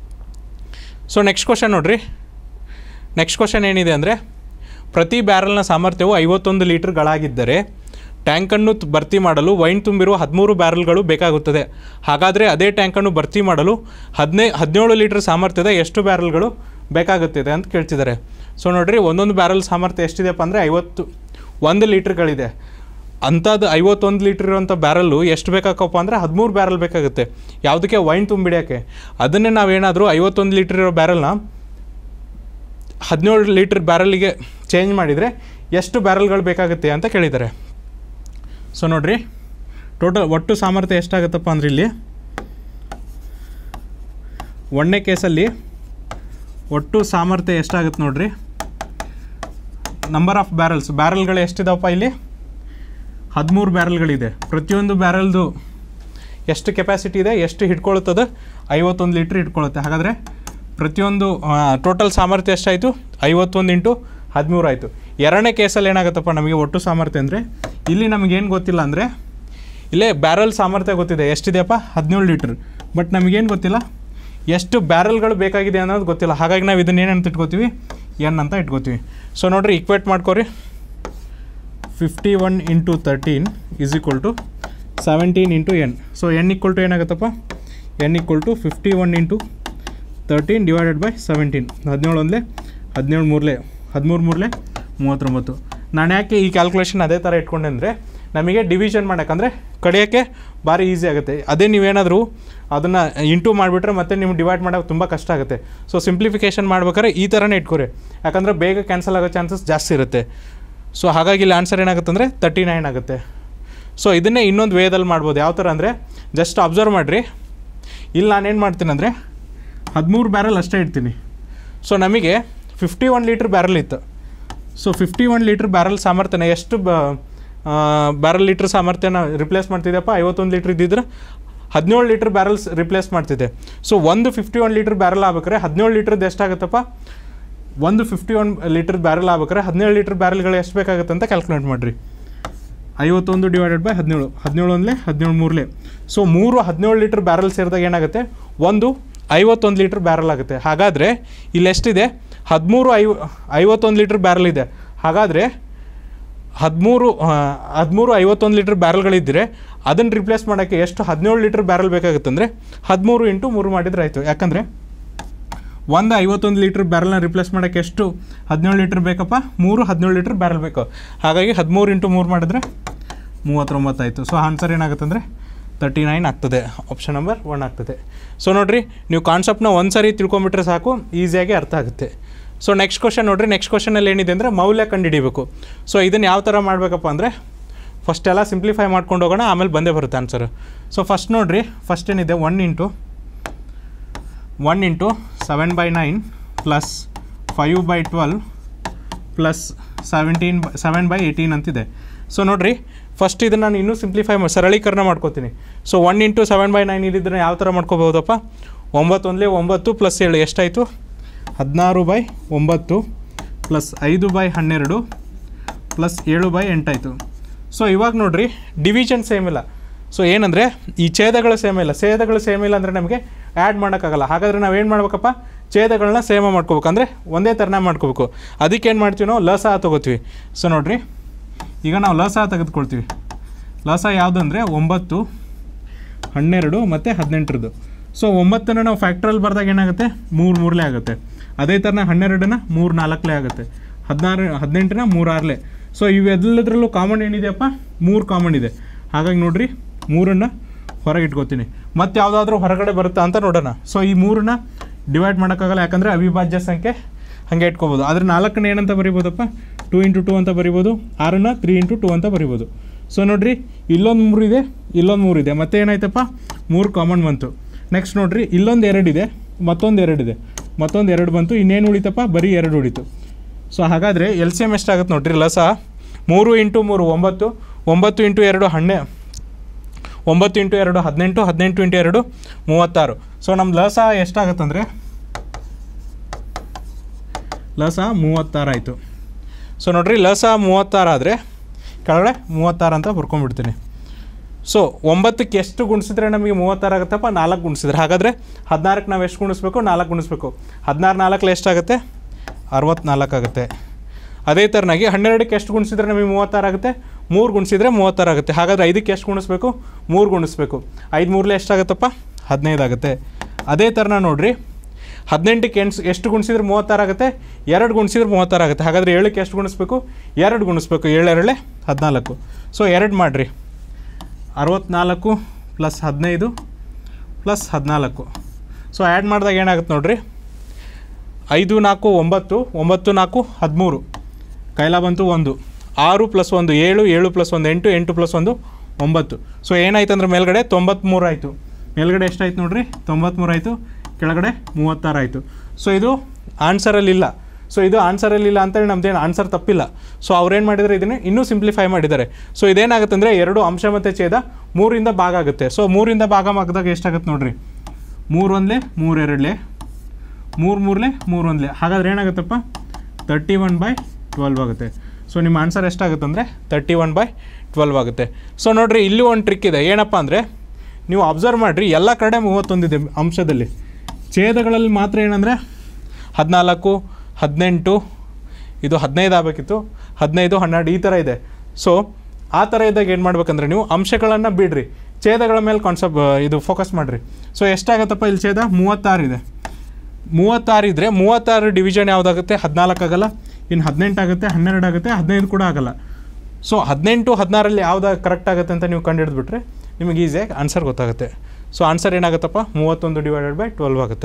ಸೊ ನೆಕ್ಸ್ಟ್ ಕ್ವಶನ್ ನೋಡಿರಿ, ನೆಕ್ಸ್ಟ್ ಕ್ವಶನ್ ಏನಿದೆ ಅಂದರೆ ಪ್ರತಿ ಬ್ಯಾರಲ್ನ ಸಾಮರ್ಥ್ಯವು ಐವತ್ತೊಂದು ಲೀಟರ್ಗಳಾಗಿದ್ದರೆ ಟ್ಯಾಂಕನ್ನು ಭರ್ತಿ ಮಾಡಲು ವೈನ್ ತುಂಬಿರುವ ಹದಿಮೂರು ಬ್ಯಾರಲ್ಗಳು ಬೇಕಾಗುತ್ತದೆ. ಹಾಗಾದರೆ ಅದೇ ಟ್ಯಾಂಕನ್ನು ಭರ್ತಿ ಮಾಡಲು ಹದಿನೈ ಹದಿನೇಳು ಲೀಟರ್ ಸಾಮರ್ಥ್ಯದ ಎಷ್ಟು ಬ್ಯಾರಲ್ಗಳು ಬೇಕಾಗುತ್ತಿದೆ ಅಂತ ಕೇಳ್ತಿದ್ದಾರೆ. ಸೊ ನೋಡಿರಿ, ಒಂದೊಂದು ಬ್ಯಾರಲ್ ಸಾಮರ್ಥ್ಯ ಎಷ್ಟಿದೆಯಪ್ಪ ಅಂದರೆ ಐವತ್ತು ಒಂದು ಲೀಟ್ರ್ಗಳಿದೆ. ಅಂಥದ್ದು ಐವತ್ತೊಂದು ಲೀಟ್ರ್ ಇರೋಂಥ ಬ್ಯಾರಲ್ಲು ಎಷ್ಟು ಬೇಕಾಗಪ್ಪ ಅಂದರೆ ಹದಿಮೂರು ಬ್ಯಾರಲ್ ಬೇಕಾಗುತ್ತೆ. ಯಾವುದಕ್ಕೆ? ವೈನ್ ತುಂಬಿಡಿಯೋಕ್ಕೆ. ಅದನ್ನೇ ನಾವೇನಾದರೂ ಐವತ್ತೊಂದು ಲೀಟ್ರ್ ಇರೋ ಬ್ಯಾರಲ್ನ ಹದಿನೇಳು ಲೀಟ್ರ್ ಬ್ಯಾರಲ್ಲಿಗೆ ಚೇಂಜ್ ಮಾಡಿದರೆ ಎಷ್ಟು ಬ್ಯಾರಲ್ಗಳು ಬೇಕಾಗುತ್ತೆ ಅಂತ ಕೇಳಿದ್ದಾರೆ. ಸೊ ನೋಡಿರಿ, ಟೋಟಲ್ ಒಟ್ಟು ಸಾಮರ್ಥ್ಯ ಎಷ್ಟಾಗುತ್ತಪ್ಪ ಅಂದರೆ ಇಲ್ಲಿ ಒಂದನೇ ಕೇಸಲ್ಲಿ ಒಟ್ಟು ಸಾಮರ್ಥ್ಯ ಎಷ್ಟಾಗುತ್ತೆ ನೋಡಿರಿ, ನಂಬರ್ ಆಫ್ ಬ್ಯಾರಲ್ಸ್, ಬ್ಯಾರಲ್ಗಳು ಎಷ್ಟಿದಾವಪ್ಪ ಇಲ್ಲಿ? ಹದಿಮೂರು ಬ್ಯಾರಲ್ಗಳಿದೆ. ಪ್ರತಿಯೊಂದು ಬ್ಯಾರಲ್ದು ಎಷ್ಟು ಕೆಪಾಸಿಟಿ ಇದೆ, ಎಷ್ಟು ಹಿಡ್ಕೊಳ್ಳುತ್ತದೆ? ಐವತ್ತೊಂದು ಲೀಟ್ರ್ ಹಿಡ್ಕೊಳ್ಳುತ್ತೆ. ಹಾಗಾದರೆ ಪ್ರತಿಯೊಂದು ಟೋಟಲ್ ಸಾಮರ್ಥ್ಯ ಎಷ್ಟಾಯಿತು? ಐವತ್ತೊಂದು ಇಂಟು ಹದಿಮೂರು ಆಯಿತು. ಎರಡನೇ ಕೇಸಲ್ಲಿ ಏನಾಗುತ್ತಪ್ಪ ನಮಗೆ ಒಟ್ಟು ಸಾಮರ್ಥ್ಯ ಅಂದರೆ ಇಲ್ಲಿ ನಮಗೇನು ಗೊತ್ತಿಲ್ಲ ಅಂದರೆ ಇಲ್ಲೇ ಬ್ಯಾರಲ್ ಸಾಮರ್ಥ್ಯ ಗೊತ್ತಿದೆ ಎಷ್ಟಿದೆಯಪ್ಪ? ಹದಿನೇಳು ಲೀಟ್ರ್. ಬಟ್ ನಮಗೇನು ಗೊತ್ತಿಲ್ಲ ಎಷ್ಟು ಬ್ಯಾರಲ್ಗಳು ಬೇಕಾಗಿದೆ ಅನ್ನೋದು ಗೊತ್ತಿಲ್ಲ. ಹಾಗಾಗಿ ನಾವು ಇದನ್ನು ಏನಂತ ಇಟ್ಕೋತೀವಿ? ಎನ್ ಅಂತ ಇಟ್ಕೋತೀವಿ. ಸೊ ನೋಡಿರಿ, ಈಕ್ವೇಟ್ ಮಾಡ್ಕೊರಿ. Fifty one into thirteen is equal to seventeen into N. So N equal to ಏನಾಗುತ್ತಪ್ಪ? N equal to fifty one into thirteen divided by seventeen. ಹದಿನೇಳು ಒಂದಲೇ ಹದಿನೇಳು ಮೂರಲೇ ಹದಿಮೂರು ಮೂರಲೇ ಮೂವತ್ತೊಂಬತ್ತು. ನಾನು ಯಾಕೆ ಈ ಕ್ಯಾಲ್ಕುಲೇಷನ್ ಅದೇ ಥರ ಇಟ್ಕೊಂಡೆ ಅಂದರೆ ನಮಗೆ ಡಿವಿಷನ್ ಮಾಡೋಕ್ಕಂದರೆ ಕಡಿಯೋಕ್ಕೆ ಭಾರಿ ಈಸಿ ಆಗುತ್ತೆ. ಅದೇ ನೀವೇನಾದರೂ ಅದನ್ನು ಇಂಟು ಮಾಡಿಬಿಟ್ರೆ ಮತ್ತೆ ನಿಮ್ಗೆ ಡಿವೈಡ್ ಮಾಡೋಕ್ಕೆ ತುಂಬ ಕಷ್ಟ ಆಗುತ್ತೆ. ಸೊ ಸಿಂಪ್ಲಿಫಿಕೇಷನ್ ಮಾಡ್ಬೇಕಾದ್ರೆ ಈ ಥರನೇ ಇಟ್ಕೊರಿ, ಯಾಕಂದರೆ ಬೇಗ ಕ್ಯಾನ್ಸಲ್ ಆಗೋ ಚಾನ್ಸಸ್ ಜಾಸ್ತಿ ಇರುತ್ತೆ. ಸೊ ಹಾಗಾಗಿ ಇಲ್ಲಿ ಆನ್ಸರ್ ಏನಾಗುತ್ತೆ ಅಂದರೆ ತರ್ಟಿ ನೈನ್ ಆಗುತ್ತೆ. ಸೊ ಇದನ್ನೇ ಇನ್ನೊಂದು ವೇದಲ್ಲಿ ಮಾಡ್ಬೋದು. ಯಾವ ಥರ ಅಂದರೆ ಜಸ್ಟ್ ಅಬ್ಸರ್ವ್ ಮಾಡಿರಿ, ಇಲ್ಲಿ ನಾನೇನು ಮಾಡ್ತೀನಿ ಅಂದರೆ ಹದಿಮೂರು ಬ್ಯಾರಲ್ ಅಷ್ಟೇ ಇಡ್ತೀನಿ. ಸೊ ನಮಗೆ ಫಿಫ್ಟಿ ಒನ್ ಲೀಟ್ರ್ ಬ್ಯಾರಲ್ ಇತ್ತು. So fifty one litre barrel ಸಾಮರ್ಥ್ಯನ ಎಷ್ಟು ಬ ಬ್ಯಾರಲ್ ಲೀಟ್ರ್ ಸಾಮರ್ಥ್ಯನ ರಿಪ್ಲೇಸ್ ಮಾಡ್ತಿದ್ದೆಪ್ಪ? ಐವತ್ತೊಂದು ಲೀಟ್ರ್ ಇದ್ದಿದ್ರೆ ಹದಿನೇಳು ಲೀಟ್ರ್ ಬ್ಯಾರಲ್ಸ್ ರಿಪ್ಲೇಸ್ ಮಾಡ್ತಿದ್ದೆ. ಸೊ ಒಂದು ಫಿಫ್ಟಿ ಒನ್ ಲೀಟ್ರ್ ಬ್ಯಾರಲ್ ಆಗ್ಬೇಕಾರೆ ಹದಿನೇಳು ಲೀಟ್ರದ್ದು ಎಷ್ಟಾಗುತ್ತಪ್ಪ? ಒಂದು ಫಿಫ್ಟಿ ಒನ್ ಲೀಟ್ರ್ ಬ್ಯಾರಲ್ ಆಗ್ಬೇಕಾರೆ ಹದಿನೇಳು ಲೀಟ್ರ್ ಬ್ಯಾರಲ್ಗಳು ಎಷ್ಟು ಬೇಕಾಗುತ್ತೆ ಅಂತ ಕ್ಯಾಲ್ಕುಲೇಟ್ ಮಾಡಿರಿ. ಐವತ್ತೊಂದು ಡಿವೈಡೆಡ್ ಬೈ ಹದಿನೇಳು, ಹದಿನೇಳು ಒಂದಲೇ ಹದಿನೇಳು ಮೂರಲೇ. ಸೊ ಮೂರು ಹದಿನೇಳು ಲೀಟ್ರ್ ಬ್ಯಾರಲ್ ಸೇರಿದಾಗ ಏನಾಗುತ್ತೆ? ಒಂದು ಐವತ್ತೊಂದು ಲೀಟ್ರ್ ಬ್ಯಾರಲ್ ಆಗುತ್ತೆ. ಹಾಗಾದರೆ ಇಲ್ಲಿ ಎಷ್ಟಿದೆ? ಹದಿಮೂರು ಐವ ಐವತ್ತೊಂದು ಲೀಟ್ರ್ ಬ್ಯಾರಲ್ ಇದೆ. ಹಾಗಾದರೆ ಹದಿಮೂರು ಹದಿಮೂರು ಐವತ್ತೊಂದು ಲೀಟ್ರ್ ಬ್ಯಾರಲ್ಗಳಿದ್ದರೆ ಅದನ್ನು ರಿಪ್ಲೇಸ್ ಮಾಡೋಕ್ಕೆ ಎಷ್ಟು? ಹದಿನೇಳು ಲೀಟ್ರ್ ಬ್ಯಾರಲ್ ಬೇಕಾಗುತ್ತೆ ಅಂದರೆ ಹದಿಮೂರು ಇಂಟು ಮೂರು ಮಾಡಿದರೆ ಆಯಿತು. ಯಾಕಂದರೆ ಒಂದು ಐವತ್ತೊಂದು ಲೀಟ್ರ್ ಬ್ಯಾರಲ್ನ ರಿಪ್ಲೇಸ್ ಮಾಡೋಕ್ಕೆ ಎಷ್ಟು ಹದಿನೇಳು ಲೀಟ್ರ್ ಬೇಕಪ್ಪ? ಮೂರು ಹದಿನೇಳು ಲೀಟ್ರ್ ಬ್ಯಾರಲ್ ಬೇಕು. ಹಾಗಾಗಿ ಹದಿಮೂರು ಇಂಟು ಮೂರು ಮಾಡಿದ್ರೆ ಮೂವತ್ತೊಂಬತ್ತು ಆಯಿತು. ಸೊ ಆನ್ಸರ್ ಏನಾಗುತ್ತೆ ಅಂದರೆ ತರ್ಟಿ ನೈನ್ ಆಗ್ತದೆ. ಆಪ್ಷನ್ ನಂಬರ್ ಒನ್ ಆಗ್ತದೆ. ಸೊ ನೋಡಿರಿ, ನೀವು ಕಾನ್ಸೆಪ್ಟ್ನ ಒಂದು ಸಾರಿ ತಿಳ್ಕೊಂಬಿಟ್ರೆ ಸಾಕು, ಈಸಿಯಾಗಿ ಅರ್ಥ ಆಗುತ್ತೆ. ಸೊ ನೆಕ್ಸ್ಟ್ ಕ್ವಶನ್ ನೋಡಿರಿ, ನೆಕ್ಸ್ಟ್ ಕ್ವಶನಲ್ಲಿ ಏನಿದೆ ಅಂದರೆ ಮೌಲ್ಯ ಕಂಡುಹಿಡಿಬೇಕು. ಸೊ ಇದನ್ನು ಯಾವ ಥರ ಮಾಡಬೇಕಪ್ಪ ಅಂದರೆ ಫಸ್ಟ್ ಎಲ್ಲ ಸಿಂಪ್ಲಿಫೈ ಮಾಡ್ಕೊಂಡು ಹೋಗೋಣ, ಆಮೇಲೆ ಬಂದೇ ಬರುತ್ತೆ ಆನ್ಸರ್. ಸೊ ಫಸ್ಟ್ ನೋಡಿರಿ, ಫಸ್ಟ್ ಏನಿದೆ one into one into seven by nine plus five by twelve plus seventeen seven by eighteen ಅಂತಿದೆ. ಸೊ ನೋಡಿರಿ, ಫಸ್ಟ್ ಇದನ್ನು ನಾನು ಇನ್ನೂ ಸಿಂಪ್ಲಿಫೈ ಮಾಡಿ ಸರಳೀಕರಣ ಮಾಡ್ಕೋತೀನಿ. So one into seven by nine ಇಲ್ಲಿದ್ರೆ ಯಾವ ಥರ ಮಾಡ್ಕೋಬಹುದಪ್ಪ, ಒಂಬತ್ತು ಒಂದಲೇ ಒಂಬತ್ತು ಪ್ಲಸ್ ಏಳು ಎಷ್ಟಾಯಿತು, ಹದಿನಾರು ಬೈ ಒಂಬತ್ತು ಪ್ಲಸ್ ಐದು ಬೈ ಹನ್ನೆರಡು ಪ್ಲಸ್ ಏಳು ಬೈ ಎಂಟಾಯಿತು. ಸೊ ಇವಾಗ ನೋಡಿರಿ ಡಿವಿಷನ್ ಸೇಮ್ ಇಲ್ಲ. ಸೊ ಏನಂದರೆ ಈ ಛೇದಗಳು ಸೇಮ್ ಇಲ್ಲ. ಛೇದಗಳು ಸೇಮ್ ಇಲ್ಲ ಅಂದರೆ ನಮಗೆ ಆ್ಯಡ್ ಮಾಡೋಕ್ಕಾಗಲ್ಲ. ಹಾಗಾದರೆ ನಾವೇನು ಮಾಡ್ಬೇಕಪ್ಪ, ಛೇದಗಳನ್ನ ಸೇಮ ಮಾಡ್ಕೋಬೇಕು, ಅಂದರೆ ಒಂದೇ ಥರನ ಮಾಡ್ಕೋಬೇಕು. ಅದಕ್ಕೆ ಏನು ಮಾಡ್ತೀವಿ ನಾವು, ಲಸ ತೊಗೋತೀವಿ. ಸೊ ನೋಡಿರಿ ಈಗ ನಾವು ಲಸ ತೆಗೆದುಕೊಳ್ತೀವಿ. ಲಸ ಯಾವುದಂದರೆ ಒಂಬತ್ತು, ಹನ್ನೆರಡು ಮತ್ತು ಹದಿನೆಂಟರದ್ದು. ಸೊ ಒಂಬತ್ತನ್ನು ನಾವು ಫ್ಯಾಕ್ಟ್ರಲ್ಲಿ ಬರೆದಾಗ ಏನಾಗುತ್ತೆ, ಮೂರು ಮೂರಲೇ ಆಗುತ್ತೆ. ಅದೇ ಥರನ ಹನ್ನೆರಡನ್ನ ಮೂರು ನಾಲ್ಕಲೇ ಆಗುತ್ತೆ, ಹದಿನಾರು ಹದಿನೆಂಟನ ಮೂರು ಆರಲೇ. ಸೊ ಇವೆಲ್ಲದರಲ್ಲೂ ಕಾಮನ್ ಏನಿದೆಯಪ್ಪ, ಮೂರು ಕಾಮನ್ ಇದೆ. ಹಾಗಾಗಿ ನೋಡಿರಿ ಮೂರನ್ನು ಹೊರಗೆ ಇಟ್ಕೋತೀನಿ. ಮತ್ತು ಯಾವುದಾದ್ರೂ ಹೊರಗಡೆ ಬರುತ್ತಾ ಅಂತ ನೋಡೋಣ. ಸೊ ಈ ಮೂರನ್ನ ಡಿವೈಡ್ ಮಾಡೋಕ್ಕಾಗಲ್ಲ, ಯಾಕಂದರೆ ಅವಿಭಾಜ್ಯ ಸಂಖ್ಯೆ ಹಾಗೆ ಇಟ್ಕೋಬೋದು. ಆದರೆ ನಾಲ್ಕನ್ನ ಏನಂತ ಬರಿಬೋದಪ್ಪ, ಟು ಇಂಟು ಟು ಅಂತ ಬರಿಬೋದು. ಆರನ್ನು ತ್ರೀ ಇಂಟು ಟು ಅಂತ ಬರಿಬೋದು. ಸೊ ನೋಡಿರಿ ಇಲ್ಲೊಂದು ಮೂರು ಇದೆ, ಇಲ್ಲೊಂದು ಮೂರು ಇದೆ, ಮತ್ತೆ ಏನಾಯ್ತಪ್ಪ, ಮೂರು ಕಾಮನ್ ಬಂತು. ನೆಕ್ಸ್ಟ್ ನೋಡಿರಿ ಇಲ್ಲೊಂದು ಎರಡಿದೆ, ಮತ್ತೊಂದು ಎರಡಿದೆ, ಮತ್ತೊಂದು ಎರಡು ಬಂತು. ಇನ್ನೇನು ಉಳಿತಪ್ಪ, ಬರೀ ಎರಡು ಉಳಿತು. ಸೊ ಹಾಗಾದರೆ ಎಲ್ ಸಿ ಎಮ್ ಎಷ್ಟಾಗುತ್ತೆ ನೋಡಿರಿ, ಲಸ ಮೂರು ಇಂಟು ಮೂರು ಒಂಬತ್ತು, ಒಂಬತ್ತು ಇಂಟು ಎರಡು ಹನ್ನೆ ಒಂಬತ್ತು ಇಂಟು ಎರಡು ಹದಿನೆಂಟು, ಹದಿನೆಂಟು ಇಂಟು ಎರಡು ಮೂವತ್ತಾರು. ಸೊ ನಮ್ಮ ಲಸ ಎಷ್ಟಾಗುತ್ತಂದರೆ ಲಸ ಮೂವತ್ತಾರು ಆಯಿತು. ಸೊ ನೋಡಿರಿ ಲಸ ಮೂವತ್ತಾರು ಆದರೆ ಕೆಳಗಡೆ ಮೂವತ್ತಾರು ಅಂತ ಬರ್ಕೊಂಡ್ಬಿಡ್ತೀನಿ. ಸೊ ಒಂಬತ್ತಕ್ಕೆ ಎಷ್ಟು ಗುಣಿಸಿದ್ರೆ ನಮಗೆ ಮೂವತ್ತಾರು ಆಗುತ್ತಪ್ಪ, ನಾಲ್ಕು ಗುಣಿಸಿದ್ರೆ. ಹಾಗಾದರೆ ಹದಿನಾರಕ್ಕೆ ನಾವು ಎಷ್ಟು ಗುಣಿಸ್ಬೇಕು, ನಾಲ್ಕು ಗುಣಿಸ್ಬೇಕು. ಹದಿನಾರು ನಾಲ್ಕಲ್ಲಿ ಎಷ್ಟಾಗುತ್ತೆ, ಅರವತ್ತ್ನಾಲ್ಕು ಆಗುತ್ತೆ. ಅದೇ ಥರನಾಗಿ ಹನ್ನೆರಡಕ್ಕೆ ಎಷ್ಟು ಗುಣಿಸಿದ್ರೆ ನಮಗೆ ಮೂವತ್ತಾರು ಆಗುತ್ತೆ, ಮೂರು ಗುಣಿಸಿದ್ರೆ ಮೂವತ್ತಾರು ಆಗುತ್ತೆ. ಹಾಗಾದರೆ ಐದಕ್ಕೆ ಎಷ್ಟು ಗುಣಿಸ್ಬೇಕು, ಮೂರು ಗುಣಿಸ್ಬೇಕು. ಐದು ಮೂರಲೇ ಎಷ್ಟಾಗುತ್ತಪ್ಪ, ಹದಿನೈದು ಆಗುತ್ತೆ. ಅದೇ ಥರನ ನೋಡಿರಿ ಹದಿನೆಂಟಕ್ಕೆ ಎಣ್ಸ್ ಎಷ್ಟು ಗುಣಿಸಿದ್ರೆ ಮೂವತ್ತಾರು ಆಗುತ್ತೆ, ಎರಡು ಗುಣಿಸಿದ್ರೆ ಮೂವತ್ತಾರು ಆಗುತ್ತೆ. ಹಾಗಾದರೆ ಏಳಕ್ಕೆ ಎಷ್ಟು ಗುಣಿಸ್ಬೇಕು, ಎರಡು ಗುಣಿಸ್ಬೇಕು. ಏಳು ಎರಡೇ ಹದಿನಾಲ್ಕು. ಸೊ ಎರಡು ಮಾಡಿರಿ, ಅರವತ್ತ್ನಾಲ್ಕು ಪ್ಲಸ್ ಹದಿನೈದು ಪ್ಲಸ್ ಹದಿನಾಲ್ಕು. ಸೊ ಆ್ಯಡ್ ಮಾಡಿದಾಗ ಏನಾಗುತ್ತೆ ನೋಡಿರಿ, ಐದು ನಾಲ್ಕು ಒಂಬತ್ತು, ಒಂಬತ್ತು ನಾಲ್ಕು ಹದಿಮೂರು, ಕೈಲ ಬಂತು ಒಂದು. ಆರು ಪ್ಲಸ್ ಒಂದು ಏಳು, ಏಳು ಪ್ಲಸ್ ಒಂದು ಎಂಟು, ಎಂಟು ಪ್ಲಸ್ ಒಂದು ಒಂಬತ್ತು. ಸೊ ಏನಾಯ್ತು ಅಂದರೆ ಮೇಲ್ಗಡೆ ತೊಂಬತ್ತ್ಮೂರು ಆಯಿತು. ಮೇಲ್ಗಡೆ ಎಷ್ಟಾಯ್ತು ನೋಡಿರಿ, ತೊಂಬತ್ತ್ಮೂರು ಆಯಿತು. ಕೆಳಗಡೆ ಮೂವತ್ತಾರು ಆಯಿತು. ಸೊ ಇದು ಆನ್ಸರಲ್ಲಿಲ್ಲ. ಸೊ ಇದು ಆನ್ಸರಲ್ಲಿಲ್ಲ ಅಂತೇಳಿ ನಮ್ಮದೇನು ಆನ್ಸರ್ ತಪ್ಪಿಲ್ಲ. ಸೊ ಅವ್ರೇನು ಮಾಡಿದ್ದಾರೆ, ಇದನ್ನೇ ಇನ್ನೂ ಸಿಂಪ್ಲಿಫೈ ಮಾಡಿದ್ದಾರೆ. ಸೊ ಇದೇನಾಗುತ್ತೆ ಅಂದರೆ ಎರಡು ಅಂಶ ಮತ್ತು ಛೇದ ಮೂರಿಂದ ಭಾಗ ಆಗುತ್ತೆ. ಸೊ ಮೂರಿಂದ ಭಾಗ ಮಾಡಿದಾಗ ಎಷ್ಟಾಗುತ್ತೆ ನೋಡಿರಿ, ಮೂರು ಒಂದಲೇ ಮೂರು ಎರಡಲೇ, ಮೂರು ಮೂರಲೇ ಮೂರು ಒಂದಲೇ. ಹಾಗಾದ್ರೆ ಏನಾಗುತ್ತಪ್ಪ, ತರ್ಟಿ ಒನ್ ಬೈ ಟ್ವೆಲ್ವ್ ಆಗುತ್ತೆ. ಸೊ ನಿಮ್ಮ ಆನ್ಸರ್ ಎಷ್ಟಾಗುತ್ತೆ ಅಂದರೆ ತರ್ಟಿ ಒನ್ ಬೈ ಟ್ವೆಲ್ವ್ ಆಗುತ್ತೆ. ಸೊ ನೋಡಿರಿ ಇಲ್ಲಿ ಒಂದು ಟ್ರಿಕ್ ಇದೆ. ಏನಪ್ಪ ಅಂದರೆ ನೀವು ಅಬ್ಸರ್ವ್ ಮಾಡಿರಿ, ಎಲ್ಲ ಕಡೆ ಮೂವತ್ತೊಂದಿದೆ ಅಂಶದಲ್ಲಿ. ಛೇದಗಳಲ್ಲಿ ಮಾತ್ರ ಏನಂದರೆ ಹದಿನಾಲ್ಕು, ಹದಿನೆಂಟು, ಇದು ಹದಿನೈದು ಆಗಬೇಕಿತ್ತು, ಹದಿನೈದು, ಹನ್ನೆರಡು ಈ ಥರ ಇದೆ. ಸೊ ಆ ಥರ ಇದ್ದಾಗ ಏನು ಮಾಡ್ಬೇಕಂದ್ರೆ ನೀವು ಅಂಶಗಳನ್ನು ಬಿಡ್ರಿ, ಛೇದಗಳ ಮೇಲೆ ಕಾನ್ಸೆಪ್ಟ್ ಇದು ಫೋಕಸ್ ಮಾಡಿರಿ. ಸೊ ಎಷ್ಟಾಗುತ್ತಪ್ಪ ಇಲ್ಲಿ ಛೇದ, ಮೂವತ್ತಾರು ಇದೆ. ಮೂವತ್ತಾರು ಇದ್ದರೆ ಮೂವತ್ತಾರು ಡಿವಿಷನ್ ಯಾವುದಾಗುತ್ತೆ, ಹದಿನಾಲ್ಕು ಆಗಲ್ಲ. ಇನ್ನು ಹದಿನೆಂಟು ಆಗುತ್ತೆ, ಹನ್ನೆರಡು ಆಗುತ್ತೆ, ಹದಿನೈದು ಕೂಡ ಆಗಲ್ಲ. ಸೊ ಹದಿನೆಂಟು ಹದಿನಾರಲ್ಲಿ ಯಾವ್ದು ಕರೆಕ್ಟ್ ಆಗುತ್ತೆ ಅಂತ ನೀವು ಕಂಡು ಹಿಡಿದ್ಬಿಟ್ರೆ ನಿಮಗೆ ಈಸಿಯಾಗಿ ಆನ್ಸರ್ ಗೊತ್ತಾಗುತ್ತೆ. ಸೊ ಆನ್ಸರ್ ಏನಾಗುತ್ತಪ್ಪ, ಮೂವತ್ತೊಂದು ಡಿವೈಡೆಡ್ ಬೈ ಟ್ವೆಲ್ವ್ ಆಗುತ್ತೆ.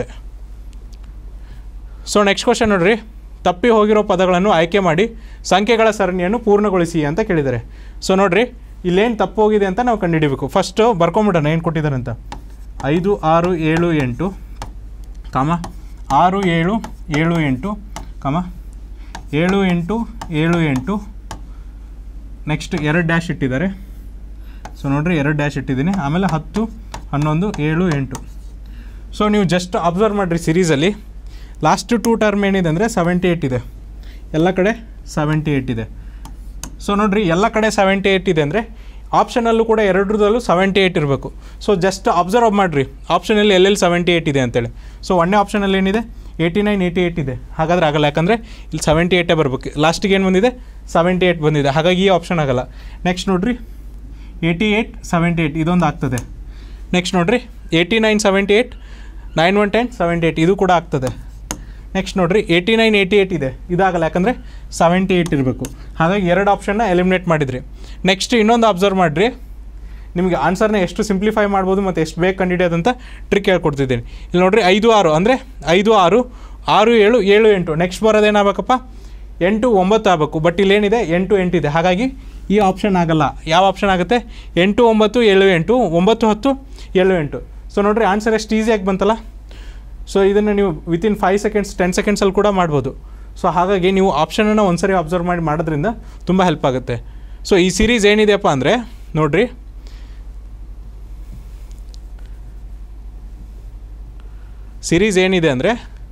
ಸೊ ನೆಕ್ಸ್ಟ್ ಕ್ವಶನ್ ನೋಡಿರಿ, ತಪ್ಪಿ ಹೋಗಿರೋ ಪದಗಳನ್ನು ಆಯ್ಕೆ ಮಾಡಿ ಸಂಖ್ಯೆಗಳ ಸರಣಿಯನ್ನು ಪೂರ್ಣಗೊಳಿಸಿ ಅಂತ ಕೇಳಿದ್ದಾರೆ. ಸೊ ನೋಡಿರಿ ಇಲ್ಲೇನು ತಪ್ಪು ಹೋಗಿದೆ ಅಂತ ನಾವು ಕಂಡುಹಿಡಿಬೇಕು. ಫಸ್ಟು ಬರ್ಕೊಂಬಿಡೋಣ ಏನು ಕೊಟ್ಟಿದ್ದಾರೆ ಅಂತ. ಐದು ಆರು ಏಳು ಎಂಟು ಕಾಮ ಆರು ಏಳು ಏಳು ಎಂಟು ಕಾಮ ಏಳು ಎಂಟು ಏಳು ಎಂಟು ನೆಕ್ಸ್ಟ್ ಎರಡು ಡ್ಯಾಶ್ ಇಟ್ಟಿದ್ದಾರೆ. ಸೊ ನೋಡಿರಿ ಎರಡು ಡ್ಯಾಶ್ ಇಟ್ಟಿದ್ದೀನಿ. ಆಮೇಲೆ ಹತ್ತು ಹನ್ನೊಂದು ಏಳು ಎಂಟು. ಸೊ ನೀವು ಜಸ್ಟ್ ಅಬ್ಸರ್ವ್ ಮಾಡಿರಿ, ಸಿರೀಸಲ್ಲಿ ಲಾಸ್ಟ್ ಟು ಟರ್ಮ್ ಏನಿದೆ ಅಂದರೆ ಸೆವೆಂಟಿ ಏಯ್ಟ್ ಇದೆ, ಎಲ್ಲ ಕಡೆ ಸೆವೆಂಟಿ ಏಯ್ಟ್ ಇದೆ. ಸೊ ನೋಡಿರಿ ಎಲ್ಲ ಕಡೆ ಸೆವೆಂಟಿ ಏಯ್ಟ್ ಇದೆ ಅಂದರೆ ಆಪ್ಷನಲ್ಲೂ ಕೂಡ ಎರಡರದಲ್ಲೂ ಸೆವೆಂಟಿ ಏಯ್ಟ್ ಇರಬೇಕು. ಸೊ ಜಸ್ಟ್ ಅಬ್ಸರ್ವ್ ಮಾಡಿರಿ ಆಪ್ಷನಲ್ಲಿ ಎಲ್ಲೆಲ್ಲಿ ಸೆವೆಂಟಿ ಏಯ್ಟ್ ಇದೆ ಅಂತೇಳಿ. ಸೊ ಒಂದೇ ಆಪ್ಷನಲ್ಲಿ ಏನಿದೆ, ಏಯ್ಟಿ ನೈನ್ ಏಯ್ಟಿ ಏಯ್ಟ್ ಇದೆ. ಹಾಗಾದ್ರೆ ಆಗಲ್ಲ, ಯಾಕಂದರೆ ಇಲ್ಲಿ ಸೆವೆಂಟಿ ಏಯ್ಟೇ ಬರಬೇಕು. ಲಾಸ್ಟಿಗೆ ಏನು ಬಂದಿದೆ, ಸೆವೆಂಟಿ ಏಯ್ಟ್ ಬಂದಿದೆ. ಹಾಗಾಗಿ ಈ ಆಪ್ಷನ್ ಆಗಲ್ಲ. ನೆಕ್ಸ್ಟ್ ನೋಡಿರಿ ಏಯ್ಟಿ ಏಯ್ಟ್ ಸೆವೆಂಟಿ ಏಯ್ಟ್ ಇದೊಂದು ಆಗ್ತದೆ. ನೆಕ್ಸ್ಟ್ ನೋಡಿರಿ eighty nine seventy eight nine one ten seventy eight ಇದು ಕೂಡ ಆಗ್ತದೆ. ನೆಕ್ಸ್ಟ್ ನೋಡಿರಿ ಏಯ್ಟಿ ನೈನ್ ಏಯ್ಟಿ ಏಯ್ಟ್ ಇದೆ, ಇದಾಗಲ್ಲ, ಯಾಕಂದರೆ ಸೆವೆಂಟಿ ಏಯ್ಟ್ ಇರಬೇಕು. ಹಾಗಾಗಿ ಎರಡು ಆಪ್ಷನ್ನ ಎಲಿಮಿನೇಟ್ ಮಾಡಿದ್ರಿ. ನೆಕ್ಸ್ಟ್ ಇನ್ನೊಂದು ಅಬ್ಸರ್ವ್ ಮಾಡಿರಿ, ನಿಮಗೆ ಆನ್ಸರ್ನ ಎಷ್ಟು ಸಿಂಪ್ಲಿಫೈ ಮಾಡ್ಬೋದು ಮತ್ತು ಎಷ್ಟು ಬೇಗ ಕಂಡುಹಿಡಿಯೋದಂತ ಟ್ರಿಕ್ ಹೇಳ್ಕೊಡ್ತಿದ್ದೀನಿ. ಇಲ್ಲಿ ನೋಡಿರಿ ಐದು ಆರು ಅಂದರೆ ಐದು ಆರು ಆರು ಏಳು ಏಳು ಎಂಟು. ನೆಕ್ಸ್ಟ್ ಬರೋದೇನಾಗಬೇಕಪ್ಪ, ಎಂಟು ಒಂಬತ್ತು ಆಗಬೇಕು. ಬಟ್ ಇಲ್ಲೇನಿದೆ ಎಂಟು ಎಂಟಿದೆ, ಹಾಗಾಗಿ ಈ ಆಪ್ಷನ್ ಆಗಲ್ಲ. ಯಾವ ಆಪ್ಷನ್ ಆಗುತ್ತೆ, ಎಂಟು ಒಂಬತ್ತು ಏಳು ಎಂಟು, ಒಂಬತ್ತು ಹತ್ತು ಏಳು ಎಂಟು. ಸೊ ನೋಡಿರಿ ಆನ್ಸರ್ ಎಷ್ಟು ಈಸಿಯಾಗಿ ಬಂತಲ್ಲ. ಸೊ ಇದನ್ನು ನೀವು ವಿತಿನ್ ಫೈವ್ ಸೆಕೆಂಡ್ಸ್ ಟೆನ್ ಸೆಕೆಂಡ್ಸಲ್ಲಿ ಕೂಡ ಮಾಡ್ಬೋದು. ಸೊ ಹಾಗಾಗಿ ನೀವು ಆಪ್ಷನನ್ನು ಒಂದು ಸರಿ ಅಬ್ಸರ್ವ್ ಮಾಡಿ ಮಾಡೋದ್ರಿಂದ ತುಂಬ ಹೆಲ್ಪ್ ಆಗುತ್ತೆ. ಸೊ ಈ ಸೀರೀಸ್ ಏನಿದೆಯಪ್ಪ ಅಂದರೆ ನೋಡಿರಿ, ಸೀರೀಸ್ ಏನಿದೆ ಅಂದರೆ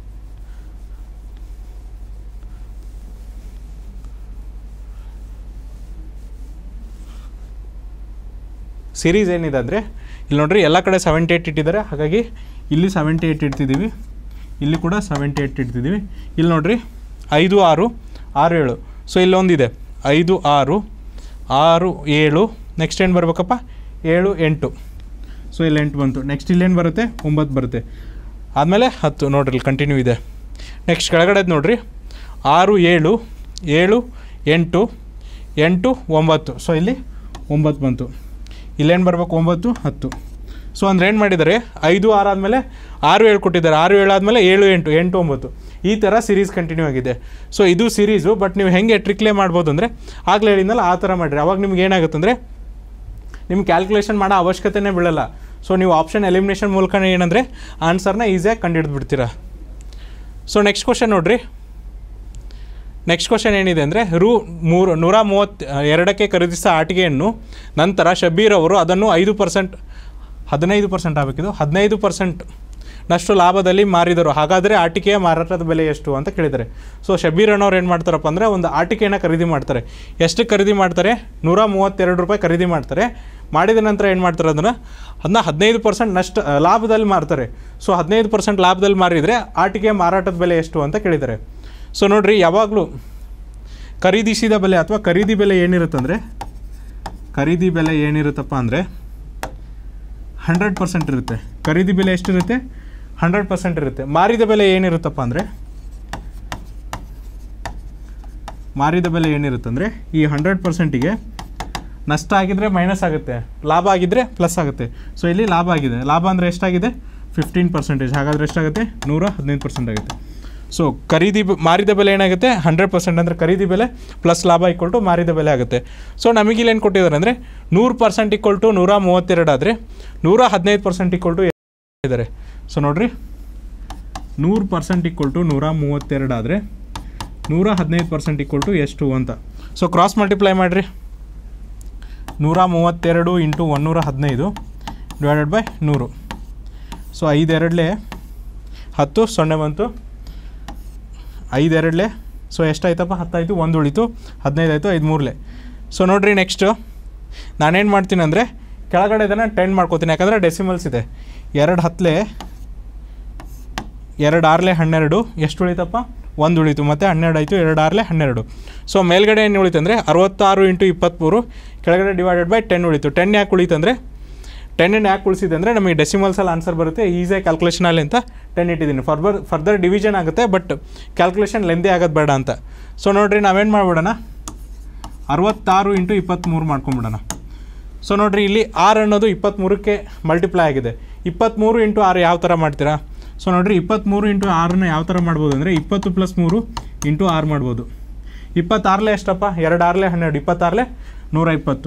ಸೀರೀಸ್ ಏನಿದೆ ಅಂದರೆ ಇಲ್ಲಿ ನೋಡಿರಿ ಎಲ್ಲ ಕಡೆ ಸೆವೆಂಟಿ ಏಯ್ಟ್ ಇಟ್ಟಿದ್ದಾರೆ, ಹಾಗಾಗಿ ಇಲ್ಲಿ ಸೆವೆಂಟಿ ಏಯ್ಟ್ ಇಡ್ತಿದ್ದೀವಿ, ಇಲ್ಲಿ ಕೂಡ ಸೆವೆಂಟಿ ಏಯ್ಟ್ ಇಡ್ತಿದ್ದೀವಿ. ಇಲ್ಲಿ ನೋಡಿರಿ ಐದು ಆರು ಆರು ಏಳು, ಸೊ ಇಲ್ಲೊಂದಿದೆ ಐದು ಆರು ಆರು ಏಳು, ನೆಕ್ಸ್ಟ್ ಏನು ಬರಬೇಕಪ್ಪ ಏಳು ಎಂಟು, ಸೊ ಇಲ್ಲಿ ಎಂಟು ಬಂತು. ನೆಕ್ಸ್ಟ್ ಇಲ್ಲೇನು ಬರುತ್ತೆ ಒಂಬತ್ತು ಬರುತ್ತೆ, ಆದಮೇಲೆ ಹತ್ತು ನೋಡ್ರಿ ಇಲ್ಲಿ ಕಂಟಿನ್ಯೂ ಇದೆ. ನೆಕ್ಸ್ಟ್ ಕೆಳಗಡೆದು ನೋಡಿರಿ ಆರು ಏಳು ಏಳು ಎಂಟು ಎಂಟು ಒಂಬತ್ತು, ಸೊ ಇಲ್ಲಿ ಒಂಬತ್ತು ಬಂತು. ಇಲ್ಲೇನು ಬರಬೇಕು ಒಂಬತ್ತು ಹತ್ತು. ಸೊ ಅಂದರೆ ಏನು ಮಾಡಿದ್ದಾರೆ, ಐದು ಆರು ಆದಮೇಲೆ ಆರು ಏಳು ಕೊಟ್ಟಿದ್ದಾರೆ, ಆರು ಏಳು ಆದಮೇಲೆ ಏಳು ಎಂಟು ಎಂಟು ಒಂಬತ್ತು, ಈ ಥರ ಸೀರೀಸ್ ಕಂಟಿನ್ಯೂ ಆಗಿದೆ. ಸೊ ಇದು ಸೀರೀಸು. ಬಟ್ ನೀವು ಹೆಂಗೆ ಟ್ರಿಕ್ಲೇ ಮಾಡ್ಬೋದು ಅಂದರೆ ಆಗಲೇ ಹೇಳಿದ್ನಲ್ಲ ಆ ಥರ ಮಾಡಿರಿ. ಅವಾಗ ನಿಮ್ಗೆ ಏನಾಗುತ್ತೆ ಅಂದರೆ ನಿಮ್ಗೆ ಕ್ಯಾಲ್ಕುಲೇಷನ್ ಮಾಡೋ ಅವಶ್ಯಕತೆನೇ ಬೀಳಲ್ಲ. ಸೊ ನೀವು ಆಪ್ಷನ್ ಎಲಿಮಿನೇಷನ್ ಮೂಲಕ ಏನಂದರೆ ಆನ್ಸರ್ನ ಈಸಿಯಾಗಿ ಕಂಡುಹಿಡಿದು ಬಿಡ್ತೀರಾ. ಸೊ ನೆಕ್ಸ್ಟ್ ಕ್ವಶನ್ ನೋಡಿರಿ, ನೆಕ್ಸ್ಟ್ ಕ್ವಶನ್ ಏನಿದೆ ಅಂದರೆ ರು ಮೂರು ನೂರ ಮೂವತ್ತು ಎರಡಕ್ಕೆ ಖರೀದಿಸಿದ ಆಟಿಕೆಯನ್ನು ನಂತರ ಶಬೀರ್ ಅವರು ಅದನ್ನು ಐದು ಪರ್ಸೆಂಟ್ ಹದಿನೈದು ಪರ್ಸೆಂಟ್ ಆಗಬೇಕಿದು ಹದಿನೈದು ಪರ್ಸೆಂಟ್ ನಷ್ಟು ಲಾಭದಲ್ಲಿ ಮಾರಿದರು, ಹಾಗಾದರೆ ಆಟಿಕೆಯ ಮಾರಾಟದ ಬೆಲೆ ಎಷ್ಟು ಅಂತ ಕೇಳಿದ್ದಾರೆ. ಸೊ ಶಬೀರ್ ಅನ್ನೋರು ಏನು ಮಾಡ್ತಾರಪ್ಪ ಅಂದರೆ ಒಂದು ಆಟಿಕೆಯನ್ನು ಖರೀದಿ ಮಾಡ್ತಾರೆ. ಎಷ್ಟು ಖರೀದಿ ಮಾಡ್ತಾರೆ, ನೂರ ಮೂವತ್ತೆರಡು ರೂಪಾಯಿ ಖರೀದಿ ಮಾಡ್ತಾರೆ. ಮಾಡಿದ ನಂತರ ಏನು ಮಾಡ್ತಾರೆ ಅದನ್ನು ಅದನ್ನ ಹದಿನೈದು ಪರ್ಸೆಂಟ್ ನಷ್ಟ ಲಾಭದಲ್ಲಿ ಮಾರ್ತಾರೆ. ಸೊ ಹದಿನೈದು ಪರ್ಸೆಂಟ್ ಲಾಭದಲ್ಲಿ ಮಾರಿದರೆ ಆಟಿಕೆಯ ಮಾರಾಟದ ಬೆಲೆ ಎಷ್ಟು ಅಂತ ಕೇಳಿದ್ದಾರೆ. ಸೊ ನೋಡಿರಿ, ಯಾವಾಗಲೂ ಖರೀದಿಸಿದ ಬೆಲೆ ಅಥವಾ ಖರೀದಿ ಬೆಲೆ ಏನಿರುತ್ತಂದರೆ ಖರೀದಿ ಬೆಲೆ ಏನಿರುತ್ತಪ್ಪ ಅಂದರೆ ಹಂಡ್ರೆಡ್ ಪರ್ಸೆಂಟ್ ಇರುತ್ತೆ. ಖರೀದಿ ಬೆಲೆ ಎಷ್ಟಿರುತ್ತೆ, ಹಂಡ್ರೆಡ್ ಪರ್ಸೆಂಟ್ ಇರುತ್ತೆ. ಮಾರಿದ ಬೆಲೆ ಏನಿರುತ್ತಪ್ಪ ಅಂದರೆ ಮಾರಿದ ಬೆಲೆ ಏನಿರುತ್ತಂದರೆ ಈ ಹಂಡ್ರೆಡ್ ಪರ್ಸೆಂಟಿಗೆ ನಷ್ಟ ಆಗಿದ್ದರೆ ಮೈನಸ್ ಆಗುತ್ತೆ, ಲಾಭ ಆಗಿದ್ದರೆ ಪ್ಲಸ್ ಆಗುತ್ತೆ. ಸೊ ಇಲ್ಲಿ ಲಾಭ ಆಗಿದೆ, ಲಾಭ ಅಂದರೆ ಎಷ್ಟಾಗಿದೆ ಫಿಫ್ಟೀನ್ ಪರ್ಸೆಂಟೇಜ್, ಹಾಗಾದರೆ ಎಷ್ಟಾಗುತ್ತೆ ನೂರ ಹದಿನೈದು ಪರ್ಸೆಂಟ್ ಆಗುತ್ತೆ. ಸೊ ಖರೀದಿ ಮಾರಿದ ಬೆಲೆ ಏನಾಗುತ್ತೆ ಹಂಡ್ರೆಡ್ ಪರ್ಸೆಂಟ್ ಅಂದರೆ ಖರೀದಿ ಬೆಲೆ ಪ್ಲಸ್ ಲಾಭ ಈಕ್ವಲ್ ಟು ಮಾರಿದ ಬೆಲೆ ಆಗುತ್ತೆ. ಸೊ ನಮಗಿಲ್ಲಿ ಏನು ಕೊಟ್ಟಿದ್ದಾರೆ ಅಂದರೆ ನೂರು ಪರ್ಸೆಂಟ್ ಈಕ್ವಲ್ ಟು ನೂರ ಮೂವತ್ತೆರಡು ಆದರೆ ನೂರ ಹದಿನೈದು ಪರ್ಸೆಂಟ್ ಈಕ್ವಲ್ ಟು ಇದ್ದಾರೆ. ಸೊ ನೋಡಿರಿ, ನೂರು ಪರ್ಸೆಂಟ್ ಈಕ್ವಲ್ ಟು ನೂರ ಮೂವತ್ತೆರಡು ಆದರೆ ನೂರ ಹದಿನೈದು ಪರ್ಸೆಂಟ್ ಈಕ್ವಲ್ ಟು ಎಷ್ಟು ಅಂತ. ಸೊ ಕ್ರಾಸ್ ಮಲ್ಟಿಪ್ಲೈ ಮಾಡಿರಿ, ನೂರ ಮೂವತ್ತೆರಡು ಇಂಟು ಒನ್ನೂರ ಹದಿನೈದು ಡಿವೈಡೆಡ್ ಬೈ ನೂರು. ಸೊ ಐದೆರಡಲೇ ಹತ್ತು ಸೊನ್ನೆ ಬಂತು, ಐದೆರಡಲೇ ಸೊ ಎಷ್ಟಾಯ್ತಪ್ಪ ಹತ್ತಾಯಿತು, ಒಂದು ಉಳಿತು, ಹದಿನೈದು ಆಯಿತು, ಐದು ಮೂರಲೇ. ಸೊ ನೋಡಿರಿ, ನೆಕ್ಸ್ಟು ನಾನೇನು ಮಾಡ್ತೀನಿ ಅಂದರೆ ಕೆಳಗಡೆ ಇದನ್ನು ಟೆನ್ ಮಾಡ್ಕೋತೀನಿ, ಯಾಕಂದರೆ ಡೆಸಿಮಲ್ಸ್ ಇದೆ. ಎರಡು ಹತ್ತಲೇ ಎರಡು ಆರಲೇ ಹನ್ನೆರಡು, ಎಷ್ಟು ಉಳಿತಪ್ಪ ಒಂದು ಉಳಿತು, ಮತ್ತು ಹನ್ನೆರಡು ಆಯಿತು, ಎರಡು ಆರಲೇ ಹನ್ನೆರಡು. ಸೊ ಮೇಲ್ಗಡೆ ಏನು ಉಳಿತು ಅಂದರೆ ಅರವತ್ತಾರು ಇಂಟು ಇಪ್ಪತ್ತ್ಮೂರು, ಕೆಳಗಡೆ ಡಿವೈಡೆಡ್ ಬೈ ಟೆನ್ ಉಳಿತು. ಟೆನ್ ಯಾಕೆ ಉಳಿತಂದರೆ ಟೆನ್ನನ್ನು ಯಾಕೆ ಉಳಿಸಿದೆ ಅಂದರೆ ನಮಗೆ ಡೆಸಿಮಲ್ಸಲ್ಲಿ ಆನ್ಸರ್ ಬರುತ್ತೆ, ಈಸಿಯಾಗಿ ಕ್ಯಾಲ್ಕುಲೇಷನಲ್ಲಿ ಅಂತ ಟೆನ್ ಇಟ್ಟಿದ್ದೀನಿ. ಫರ್ದರ್ ಫರ್ದರ್ ಡಿವಿಷನ್ ಆಗುತ್ತೆ, ಬಟ್ ಕ್ಯಾಲ್ಕುಲೇಷನ್ ಲೆಂದಿ ಆಗೋದು ಬೇಡ ಅಂತ. ಸೊ ನೋಡಿರಿ, ನಾವೇನು ಮಾಡ್ಬಿಡೋಣ, ಅರವತ್ತಾರು ಇಂಟು ಇಪ್ಪತ್ತ್ಮೂರು ಮಾಡ್ಕೊಂಬಿಡೋಣ. ಸೊ ನೋಡಿರಿ, ಇಲ್ಲಿ ಆರು ಅನ್ನೋದು ಇಪ್ಪತ್ತ್ಮೂರಕ್ಕೆ ಮಲ್ಟಿಪ್ಲೈ ಆಗಿದೆ. ಇಪ್ಪತ್ತ್ಮೂರು ಇಂಟು ಆರು ಯಾವ ಥರ ಮಾಡ್ತೀರಾ? ಸೊ ನೋಡಿರಿ, ಇಪ್ಪತ್ತ್ಮೂರು ಇಂಟು ಆರನ್ನ ಯಾವ ಥರ ಮಾಡ್ಬೋದು ಅಂದರೆ ಇಪ್ಪತ್ತು ಪ್ಲಸ್ ಮೂರು ಇಂಟು ಆರು ಮಾಡ್ಬೋದು. ಇಪ್ಪತ್ತಾರಲೇ ಎಷ್ಟಪ್ಪ, ಎರಡು ಆರಲೇ ಹನ್ನೆರಡು, ಇಪ್ಪತ್ತಾರಲೇ ನೂರ ಇಪ್ಪತ್ತು.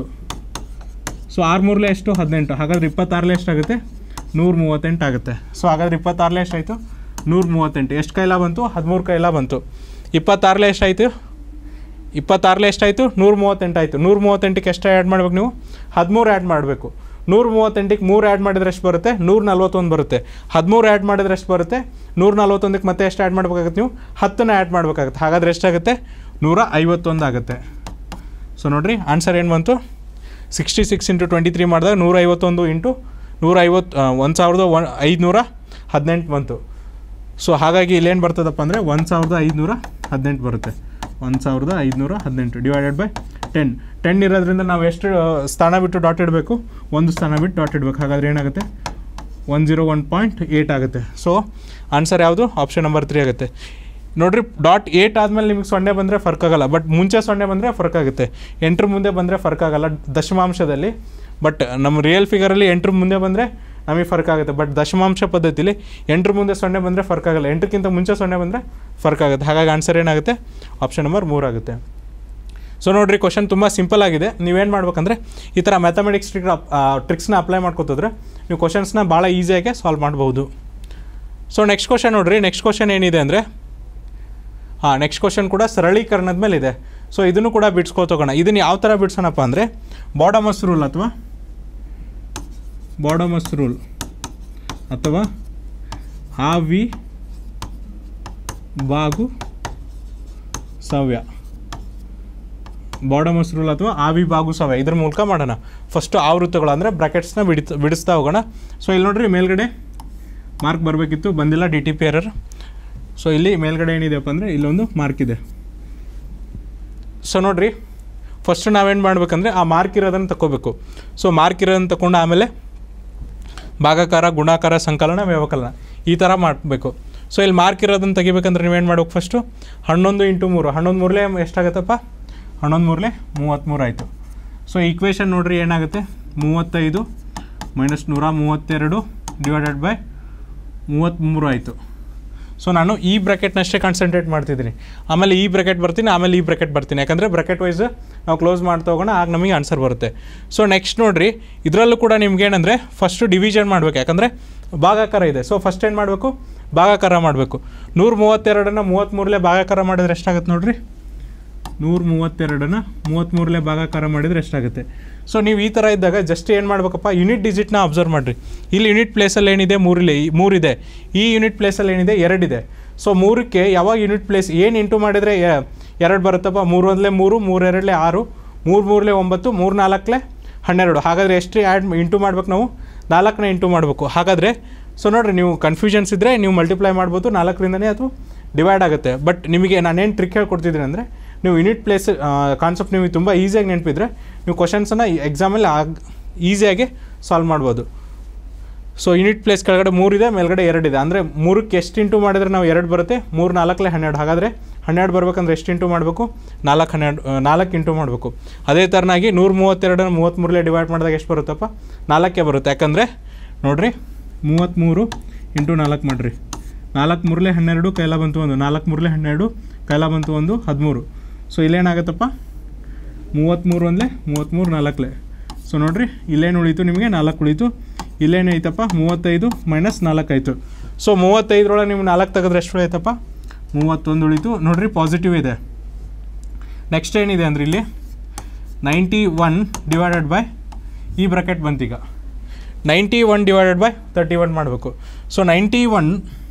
ಸೊ ಆರು ಮೂರಲೇ ಎಷ್ಟು ಹದಿನೆಂಟು, ಹಾಗಾದರೆ ಇಪ್ಪತ್ತಾರಲೇ ಎಷ್ಟಾಗುತ್ತೆ ನೂರ ಮೂವತ್ತೆಂಟು ಆಗುತ್ತೆ. ಸೊ ಹಾಗಾದರೆ ಇಪ್ಪತ್ತಾರಲೇ ಎಷ್ಟಾಯಿತು ನೂರ ಮೂವತ್ತೆಂಟು. ಎಷ್ಟು ಕೈಲ ಬಂತು, ಹದಿಮೂರು ಕೈಲ ಬಂತು. ಇಪ್ಪತ್ತಾರಲೇ ಎಷ್ಟಾಯಿತು, ಇಪ್ಪತ್ತಾರಲೇ ಎಷ್ಟಾಯಿತು ನೂರ ಮೂವತ್ತೆಂಟು ಆಯಿತು. ನೂರ ಮೂವತ್ತೆಂಟಕ್ಕೆ ಎಷ್ಟು ಆ್ಯಡ್ ಮಾಡ್ಬೇಕು ನೀವು, ಹದಿಮೂರು ಆ್ಯಡ್ ಮಾಡಬೇಕು. ನೂರ ಮೂವತ್ತೆಂಟಕ್ಕೆ ಮೂರು ಆ್ಯಡ್ ಮಾಡಿದ್ರೆ ಎಷ್ಟು ಬರುತ್ತೆ, ನೂರ ನಲ್ವತ್ತೊಂದು ಬರುತ್ತೆ. ಹದಿಮೂರು ಆ್ಯಡ್ ಮಾಡಿದ್ರೆ ಎಷ್ಟು ಬರುತ್ತೆ, ನೂರ ನಲ್ವತ್ತೊಂದಕ್ಕೆ ಮತ್ತೆ ಎಷ್ಟು ಆ್ಯಡ್ ಮಾಡಬೇಕಾಗುತ್ತೆ ನೀವು, ಹತ್ತನ್ನು ಆ್ಯಡ್ ಮಾಡಬೇಕಾಗುತ್ತೆ. ಹಾಗಾದರೆ ಎಷ್ಟಾಗುತ್ತೆ, ನೂರ ಐವತ್ತೊಂದು ಆಗುತ್ತೆ. ಸೊ ನೋಡಿರಿ, ಆನ್ಸರ್ ಏನು ಬಂತು, sixty six into twenty three ಮಾಡಿದಾಗ ನೂರ ಐವತ್ತೊಂದು ಇಂಟು ನೂರ ಐವತ್ತು ಒಂದು ಸಾವಿರದ ಒನ್ ಐದುನೂರ ಹದಿನೆಂಟು ಬಂತು. ಸೊ ಹಾಗಾಗಿ ಇಲ್ಲೇನು ಬರ್ತದಪ್ಪ ಅಂದರೆ ಒಂದು ಸಾವಿರದ ಐದುನೂರ ಹದಿನೆಂಟು ಬರುತ್ತೆ. ಒಂದು ಸಾವಿರದ ಐದುನೂರ ಹದಿನೆಂಟು ಡಿವೈಡೆಡ್ ಬೈ ಟೆನ್. ಟೆನ್ ಇರೋದ್ರಿಂದ ನಾವು ಎಷ್ಟು ಸ್ಥಾನ ಬಿಟ್ಟು ಡಾಟ್ ಇಡಬೇಕು, ಒಂದು ಸ್ಥಾನ ಬಿಟ್ಟು ಡಾಟ್ ಇಡಬೇಕು. ಹಾಗಾದರೆ ಏನಾಗುತ್ತೆ, one zero one point eight ಆಗುತ್ತೆ. ಸೊ ಆನ್ಸರ್ ಯಾವುದು, ಆಪ್ಷನ್ ನಂಬರ್ ತ್ರೀ ಆಗುತ್ತೆ. ನೋಡಿರಿ, ಡಾಟ್ ಏಟ್ ಆದಮೇಲೆ ನಿಮಗೆ ಸೊನ್ನೆ ಬಂದರೆ ಫರ್ಕ್ ಆಗೋಲ್ಲ, ಬಟ್ ಮುಂಚೆ ಸೊನ್ನೆ ಬಂದರೆ ಫರ್ಕ್ ಆಗುತ್ತೆ. ಎಂಟ್ರ ಮುಂದೆ ಬಂದರೆ ಫರ್ಕ್ ಆಗೋಲ್ಲ ದಶಮಾಂಶದಲ್ಲಿ, ಬಟ್ ನಮ್ಮ ರಿಯಲ್ ಫಿಗರಲ್ಲಿ ಎಂಟ್ರ ಮುಂದೆ ಬಂದರೆ ನಮಗೆ ಫರ್ಕ್ ಆಗುತ್ತೆ. ಬಟ್ ದಶಮಾಂಶ ಪದ್ಧತಿಲಿ ಎಂಟ್ರ ಮುಂದೆ ಸೊನ್ನೆ ಬಂದರೆ ಫರ್ಕ್ ಆಗೋಲ್ಲ, ಎಂಟ್ರಕ್ಕಿಂತ ಮುಂಚೆ ಸೊನ್ನೆ ಬಂದರೆ ಫರ್ಕ್ ಆಗುತ್ತೆ. ಹಾಗಾಗಿ ಆನ್ಸರ್ ಏನಾಗುತ್ತೆ, ಆಪ್ಷನ್ ನಂಬರ್ ಮೂರು ಆಗುತ್ತೆ. ಸೊ ನೋಡಿರಿ, ಕ್ವಶನ್ ತುಂಬ ಸಿಂಪಲ್ ಆಗಿದೆ. ನೀವೇನು ಮಾಡ್ಬೇಕಂದ್ರೆ ಈ ಥರ ಮ್ಯಾಥಮೆಟಿಕ್ಸ್ ಟ್ರಿಕ್ ಟ್ರಿಕ್ಸ್ನ ಅಪ್ಲೈ ಮಾಡ್ಕೋತಿದ್ರೆ ನೀವು ಕ್ವಶನ್ಸ್ನ ಭಾಳ ಈಸಿಯಾಗಿ ಸಾಲ್ವ್ ಮಾಡ್ಬೋದು. ಸೊ ನೆಕ್ಸ್ಟ್ ಕ್ವಶನ್ ನೋಡಿರಿ, ನೆಕ್ಸ್ಟ್ ಕ್ವಶನ್ ಏನಿದೆ ಅಂದರೆ ಹಾಂ ನೆಕ್ಸ್ಟ್ ಕ್ವಶನ್ ಕೂಡ ಸರಳೀಕರಣದ ಮೇಲೆ ಇದೆ. ಸೊ ಇದನ್ನು ಕೂಡ ಬಿಡ್ಸ್ಕೊತ ಹೋಗೋಣ. ಇದನ್ನು ಯಾವ ಥರ ಬಿಡ್ಸೋಣಪ್ಪ ಅಂದರೆ ಬಾಟಮಸ್ ರೂಲ್ ಅಥವಾ ಬಾಟಮಸ್ ರೂಲ್ ಅಥವಾ ಆವಿ ಬಾಗು ಸವ್ಯ, ಬಾಟಮಸ್ ರೂಲ್ ಅಥವಾ ಆವಿ ಬಾಗು ಸವ್ಯ ಇದ್ರ ಮೂಲಕ ಮಾಡೋಣ. ಫಸ್ಟು ಆವೃತ್ತಗಳು ಅಂದರೆ ಬ್ರಾಕೆಟ್ಸ್ನ ಬಿಡಿಸ್ ಬಿಡಿಸ್ತಾ ಹೋಗೋಣ. ಸೊ ಇಲ್ಲಿ ನೋಡಿರಿ ಮೇಲ್ಗಡೆ ಮಾರ್ಕ್ ಬರಬೇಕಿತ್ತು, ಬಂದಿಲ್ಲ, D T P error. So ಇಲ್ಲಿ ಮೇಲ್ಗಡೆ ಏನಿದೆಯಪ್ಪ ಅಂದರೆ ಇಲ್ಲೊಂದು ಮಾರ್ಕ್ ಇದೆ. ಸೊ ನೋಡಿರಿ ಫಸ್ಟು ನಾವೇನು ಮಾಡಬೇಕಂದ್ರೆ ಆ ಮಾರ್ಕ್ ಇರೋದನ್ನು ತಗೋಬೇಕು. ಸೊ ಮಾರ್ಕ್ ಇರೋದನ್ನು ತಗೊಂಡು ಆಮೇಲೆ ಭಾಗಾಕಾರ, ಗುಣಾಕಾರ, ಸಂಕಲನ, ವ್ಯವಕಲನ ಈ ಥರ ಮಾಡಬೇಕು. ಸೊ ಇಲ್ಲಿ ಮಾರ್ಕ್ ಇರೋದನ್ನು ತೆಗಿಬೇಕಂದ್ರೆ ನೀವೇನು ಮಾಡ್ಬೇಕು, ಫಸ್ಟು ಹನ್ನೊಂದು ಇಂಟು ಮೂರು, ಹನ್ನೊಂದು ಮೂರಲೇ ಎಷ್ಟಾಗುತ್ತಪ್ಪ, ಹನ್ನೊಂದು ಮೂರಲೇ ಮೂವತ್ತ್ಮೂರು ಆಯಿತು. ಸೊ ಈಕ್ವೇಷನ್ ನೋಡಿರಿ ಏನಾಗುತ್ತೆ, ಮೂವತ್ತೈದು ಮೈನಸ್ ನೂರ ಮೂವತ್ತೆರಡು ಡಿವೈಡೆಡ್ ಬೈ ಮೂವತ್ತ್ಮೂರು ಆಯಿತು. ಸೊ ನಾನು ಈ ಬ್ರ್ಯಾಕೆಟ್ನಷ್ಟೇ ಕಾನ್ಸಂಟ್ರೇಟ್ ಮಾಡ್ತಿದ್ದೀನಿ, ಆಮೇಲೆ ಈ ಬ್ರ್ಯಾಕೆಟ್ ಬರ್ತೀನಿ, ಆಮೇಲೆ ಈ ಬ್ರ್ಯಾಕೆಟ್ ಬರ್ತೀನಿ, ಯಾಕಂದರೆ ಬ್ರ್ಯಾಕೆಟ್ ವೈಸ್ ನಾವು ಕ್ಲೋಸ್ ಮಾಡ್ತಾ ಹೋಗೋಣ, ಆಗ ನಮಗೆ ಆನ್ಸರ್ ಬರುತ್ತೆ. ಸೊ ನೆಕ್ಸ್ಟ್ ನೋಡಿರಿ ಇದರಲ್ಲೂ ಕೂಡ ನಿಮ್ಗೆ ಏನಂದರೆ ಫಸ್ಟು ಡಿವಿಷನ್ ಮಾಡಬೇಕು, ಯಾಕಂದರೆ ಭಾಗಾಕಾರ ಇದೆ. ಸೊ ಫಸ್ಟ್ ಏನು ಮಾಡಬೇಕು, ಭಾಗಾಕಾರ ಮಾಡಬೇಕು. ನೂರ ಮೂವತ್ತೆರಡನ್ನು ಮೂವತ್ತ್ಮೂರಲೇ ಭಾಗಾಕಾರ ಮಾಡಿದ್ರೆ ಎಷ್ಟಾಗುತ್ತೆ ನೋಡಿರಿ, ನೂರ ಮೂವತ್ತೆರಡನ್ನು ಮೂವತ್ತ್ಮೂರಲೇ ಭಾಗಾಕಾರ ಮಾಡಿದರೆ ಎಷ್ಟಾಗುತ್ತೆ. ಸೊ ನೀವು ಈ ಥರ ಇದ್ದಾಗ ಜಸ್ಟ್ ಏನು ಮಾಡಬೇಕಪ್ಪ, ಯೂನಿಟ್ ಡಿಜಿಟ್ನ ಅಬ್ಸರ್ವ್ ಮಾಡಿರಿ. ಇಲ್ಲಿ ಯೂನಿಟ್ ಪ್ಲೇಸಲ್ಲಿ ಏನಿದೆ, ಮೂರಿಲ್ಲ, ಮೂರಿದೆ. ಈ ಯೂನಿಟ್ ಪ್ಲೇಸಲ್ಲಿ ಏನಿದೆ, ಎರಡಿದೆ. ಸೊ ಮೂರಕ್ಕೆ ಯಾವಾಗ ಯೂನಿಟ್ ಪ್ಲೇಸ್ ಏನು ಇಂಟು ಮಾಡಿದರೆ ಎರಡು ಬರುತ್ತಪ್ಪ, ಮೂರು ಒಂದಲೇ ಮೂರು, ಮೂರು ಎರಡಲೇ ಆರು, ಮೂರು ಮೂರಲೇ ಒಂಬತ್ತು, ಮೂರು ನಾಲ್ಕಲೇ ಹನ್ನೆರಡು. ಹಾಗಾದರೆ ಎಷ್ಟು ಆ್ಯಡ್ ಇಂಟು ಮಾಡ್ಬೇಕು ನಾವು, ನಾಲ್ಕನೇ ಇಂಟು ಮಾಡಬೇಕು. ಹಾಗಾದರೆ ಸೊ ನೋಡಿರಿ ನೀವು ಕನ್ಫ್ಯೂಷನ್ಸ್ ಇದ್ದರೆ ನೀವು ಮಲ್ಟಿಪ್ಲೈ ಮಾಡ್ಬೋದು, ನಾಲ್ಕರಿಂದನೇ ಅದು ಡಿವೈಡ್ ಆಗುತ್ತೆ. ಬಟ್ ನಿಮಗೆ ನಾನೇನು ಟ್ರಿಕ್ ಹೇಳ್ಕೊಡ್ತಿದ್ದೀನಿ ಅಂದರೆ ನೀವು ಯೂನಿಟ್ ಪ್ಲೇಸ್ ಕಾನ್ಸೆಪ್ಟ್ ನೀವು ತುಂಬ ಈಸಿಯಾಗಿ ನೆನಪಿದ್ರೆ ನೀವು ಕ್ವಶನ್ಸನ್ನು ಎಕ್ಸಾಮಲ್ಲಿ ಆಗ ಈಸಿಯಾಗಿ ಸಾಲ್ವ್ ಮಾಡ್ಬೋದು. ಸೊ ಯೂನಿಟ್ ಪ್ಲೇಸ್ ಕೆಳಗಡೆ ಮೂರಿದೆ, ಮೇಲ್ಗಡೆ ಎರಡಿದೆ. ಅಂದರೆ ಮೂರಕ್ಕೆ ಎಷ್ಟು ಇಂಟು ಮಾಡಿದರೆ ನಾವು ಎರಡು ಬರುತ್ತೆ, ಮೂರು ನಾಲ್ಕಲೇ ಹನ್ನೆರಡು. ಹಾಗಾದರೆ ಹನ್ನೆರಡು ಬರಬೇಕಂದ್ರೆ ಎಷ್ಟು ಇಂಟು ಮಾಡಬೇಕು, ನಾಲ್ಕು ಹನ್ನೆರಡು ನಾಲ್ಕು ಇಂಟು ಮಾಡಬೇಕು. ಅದೇ ಥರನಾಗಿ ನೂರ ಮೂವತ್ತೆರಡನ್ನು ಮೂವತ್ತ್ಮೂರಲೇ ಡಿವೈಡ್ ಮಾಡಿದಾಗ ಎಷ್ಟು ಬರುತ್ತಪ್ಪ, ನಾಲ್ಕೇ ಬರುತ್ತೆ. ಯಾಕಂದರೆ ನೋಡಿರಿ ಮೂವತ್ತ್ಮೂರು ಇಂಟು ನಾಲ್ಕು ಮಾಡಿರಿ, ನಾಲ್ಕು ಮೂರಲೇ ಹನ್ನೆರಡು, ಕೈಲ ಬಂತು ಒಂದು, ನಾಲ್ಕು ಮೂರಲೇ ಹನ್ನೆರಡು, ಕೈಲ ಬಂತು ಒಂದು, ಹದಿಮೂರು. ಸೊ ಇಲ್ಲೇನಾಗುತ್ತಪ್ಪ, ಮೂವತ್ತ್ಮೂರು ಒಂದಲೇ ಮೂವತ್ತ್ಮೂರು, ನಾಲ್ಕಲೇ. ಸೊ ನೋಡಿರಿ ಇಲ್ಲೇನು ಉಳೀತು ನಿಮಗೆ, ನಾಲ್ಕು ಉಳೀತು. ಇಲ್ಲೇನು ಐತಪ್ಪ, ಮೂವತ್ತೈದು ಮೈನಸ್ ನಾಲ್ಕು ಆಯಿತು. ಸೊ ಮೂವತ್ತೈದರೊಳಗೆ ನೀವು ನಾಲ್ಕು ತೆಗೆದ್ರೆ ಎಷ್ಟು ಉಳಿತಪ್ಪ, ಮೂವತ್ತೊಂದು ಉಳೀತು. ನೋಡಿರಿ ಪಾಸಿಟಿವ್ ಇದೆ. ನೆಕ್ಸ್ಟ್ ಏನಿದೆ ಅಂದರೆ ಇಲ್ಲಿ ನೈಂಟಿ ಒನ್ ಡಿವೈಡೆಡ್ ಬೈ ಈ ಬ್ರಾಕೆಟ್ ಬಂತೀಗ, ninety one divided by thirty one ಮಾಡಬೇಕು. So ninety one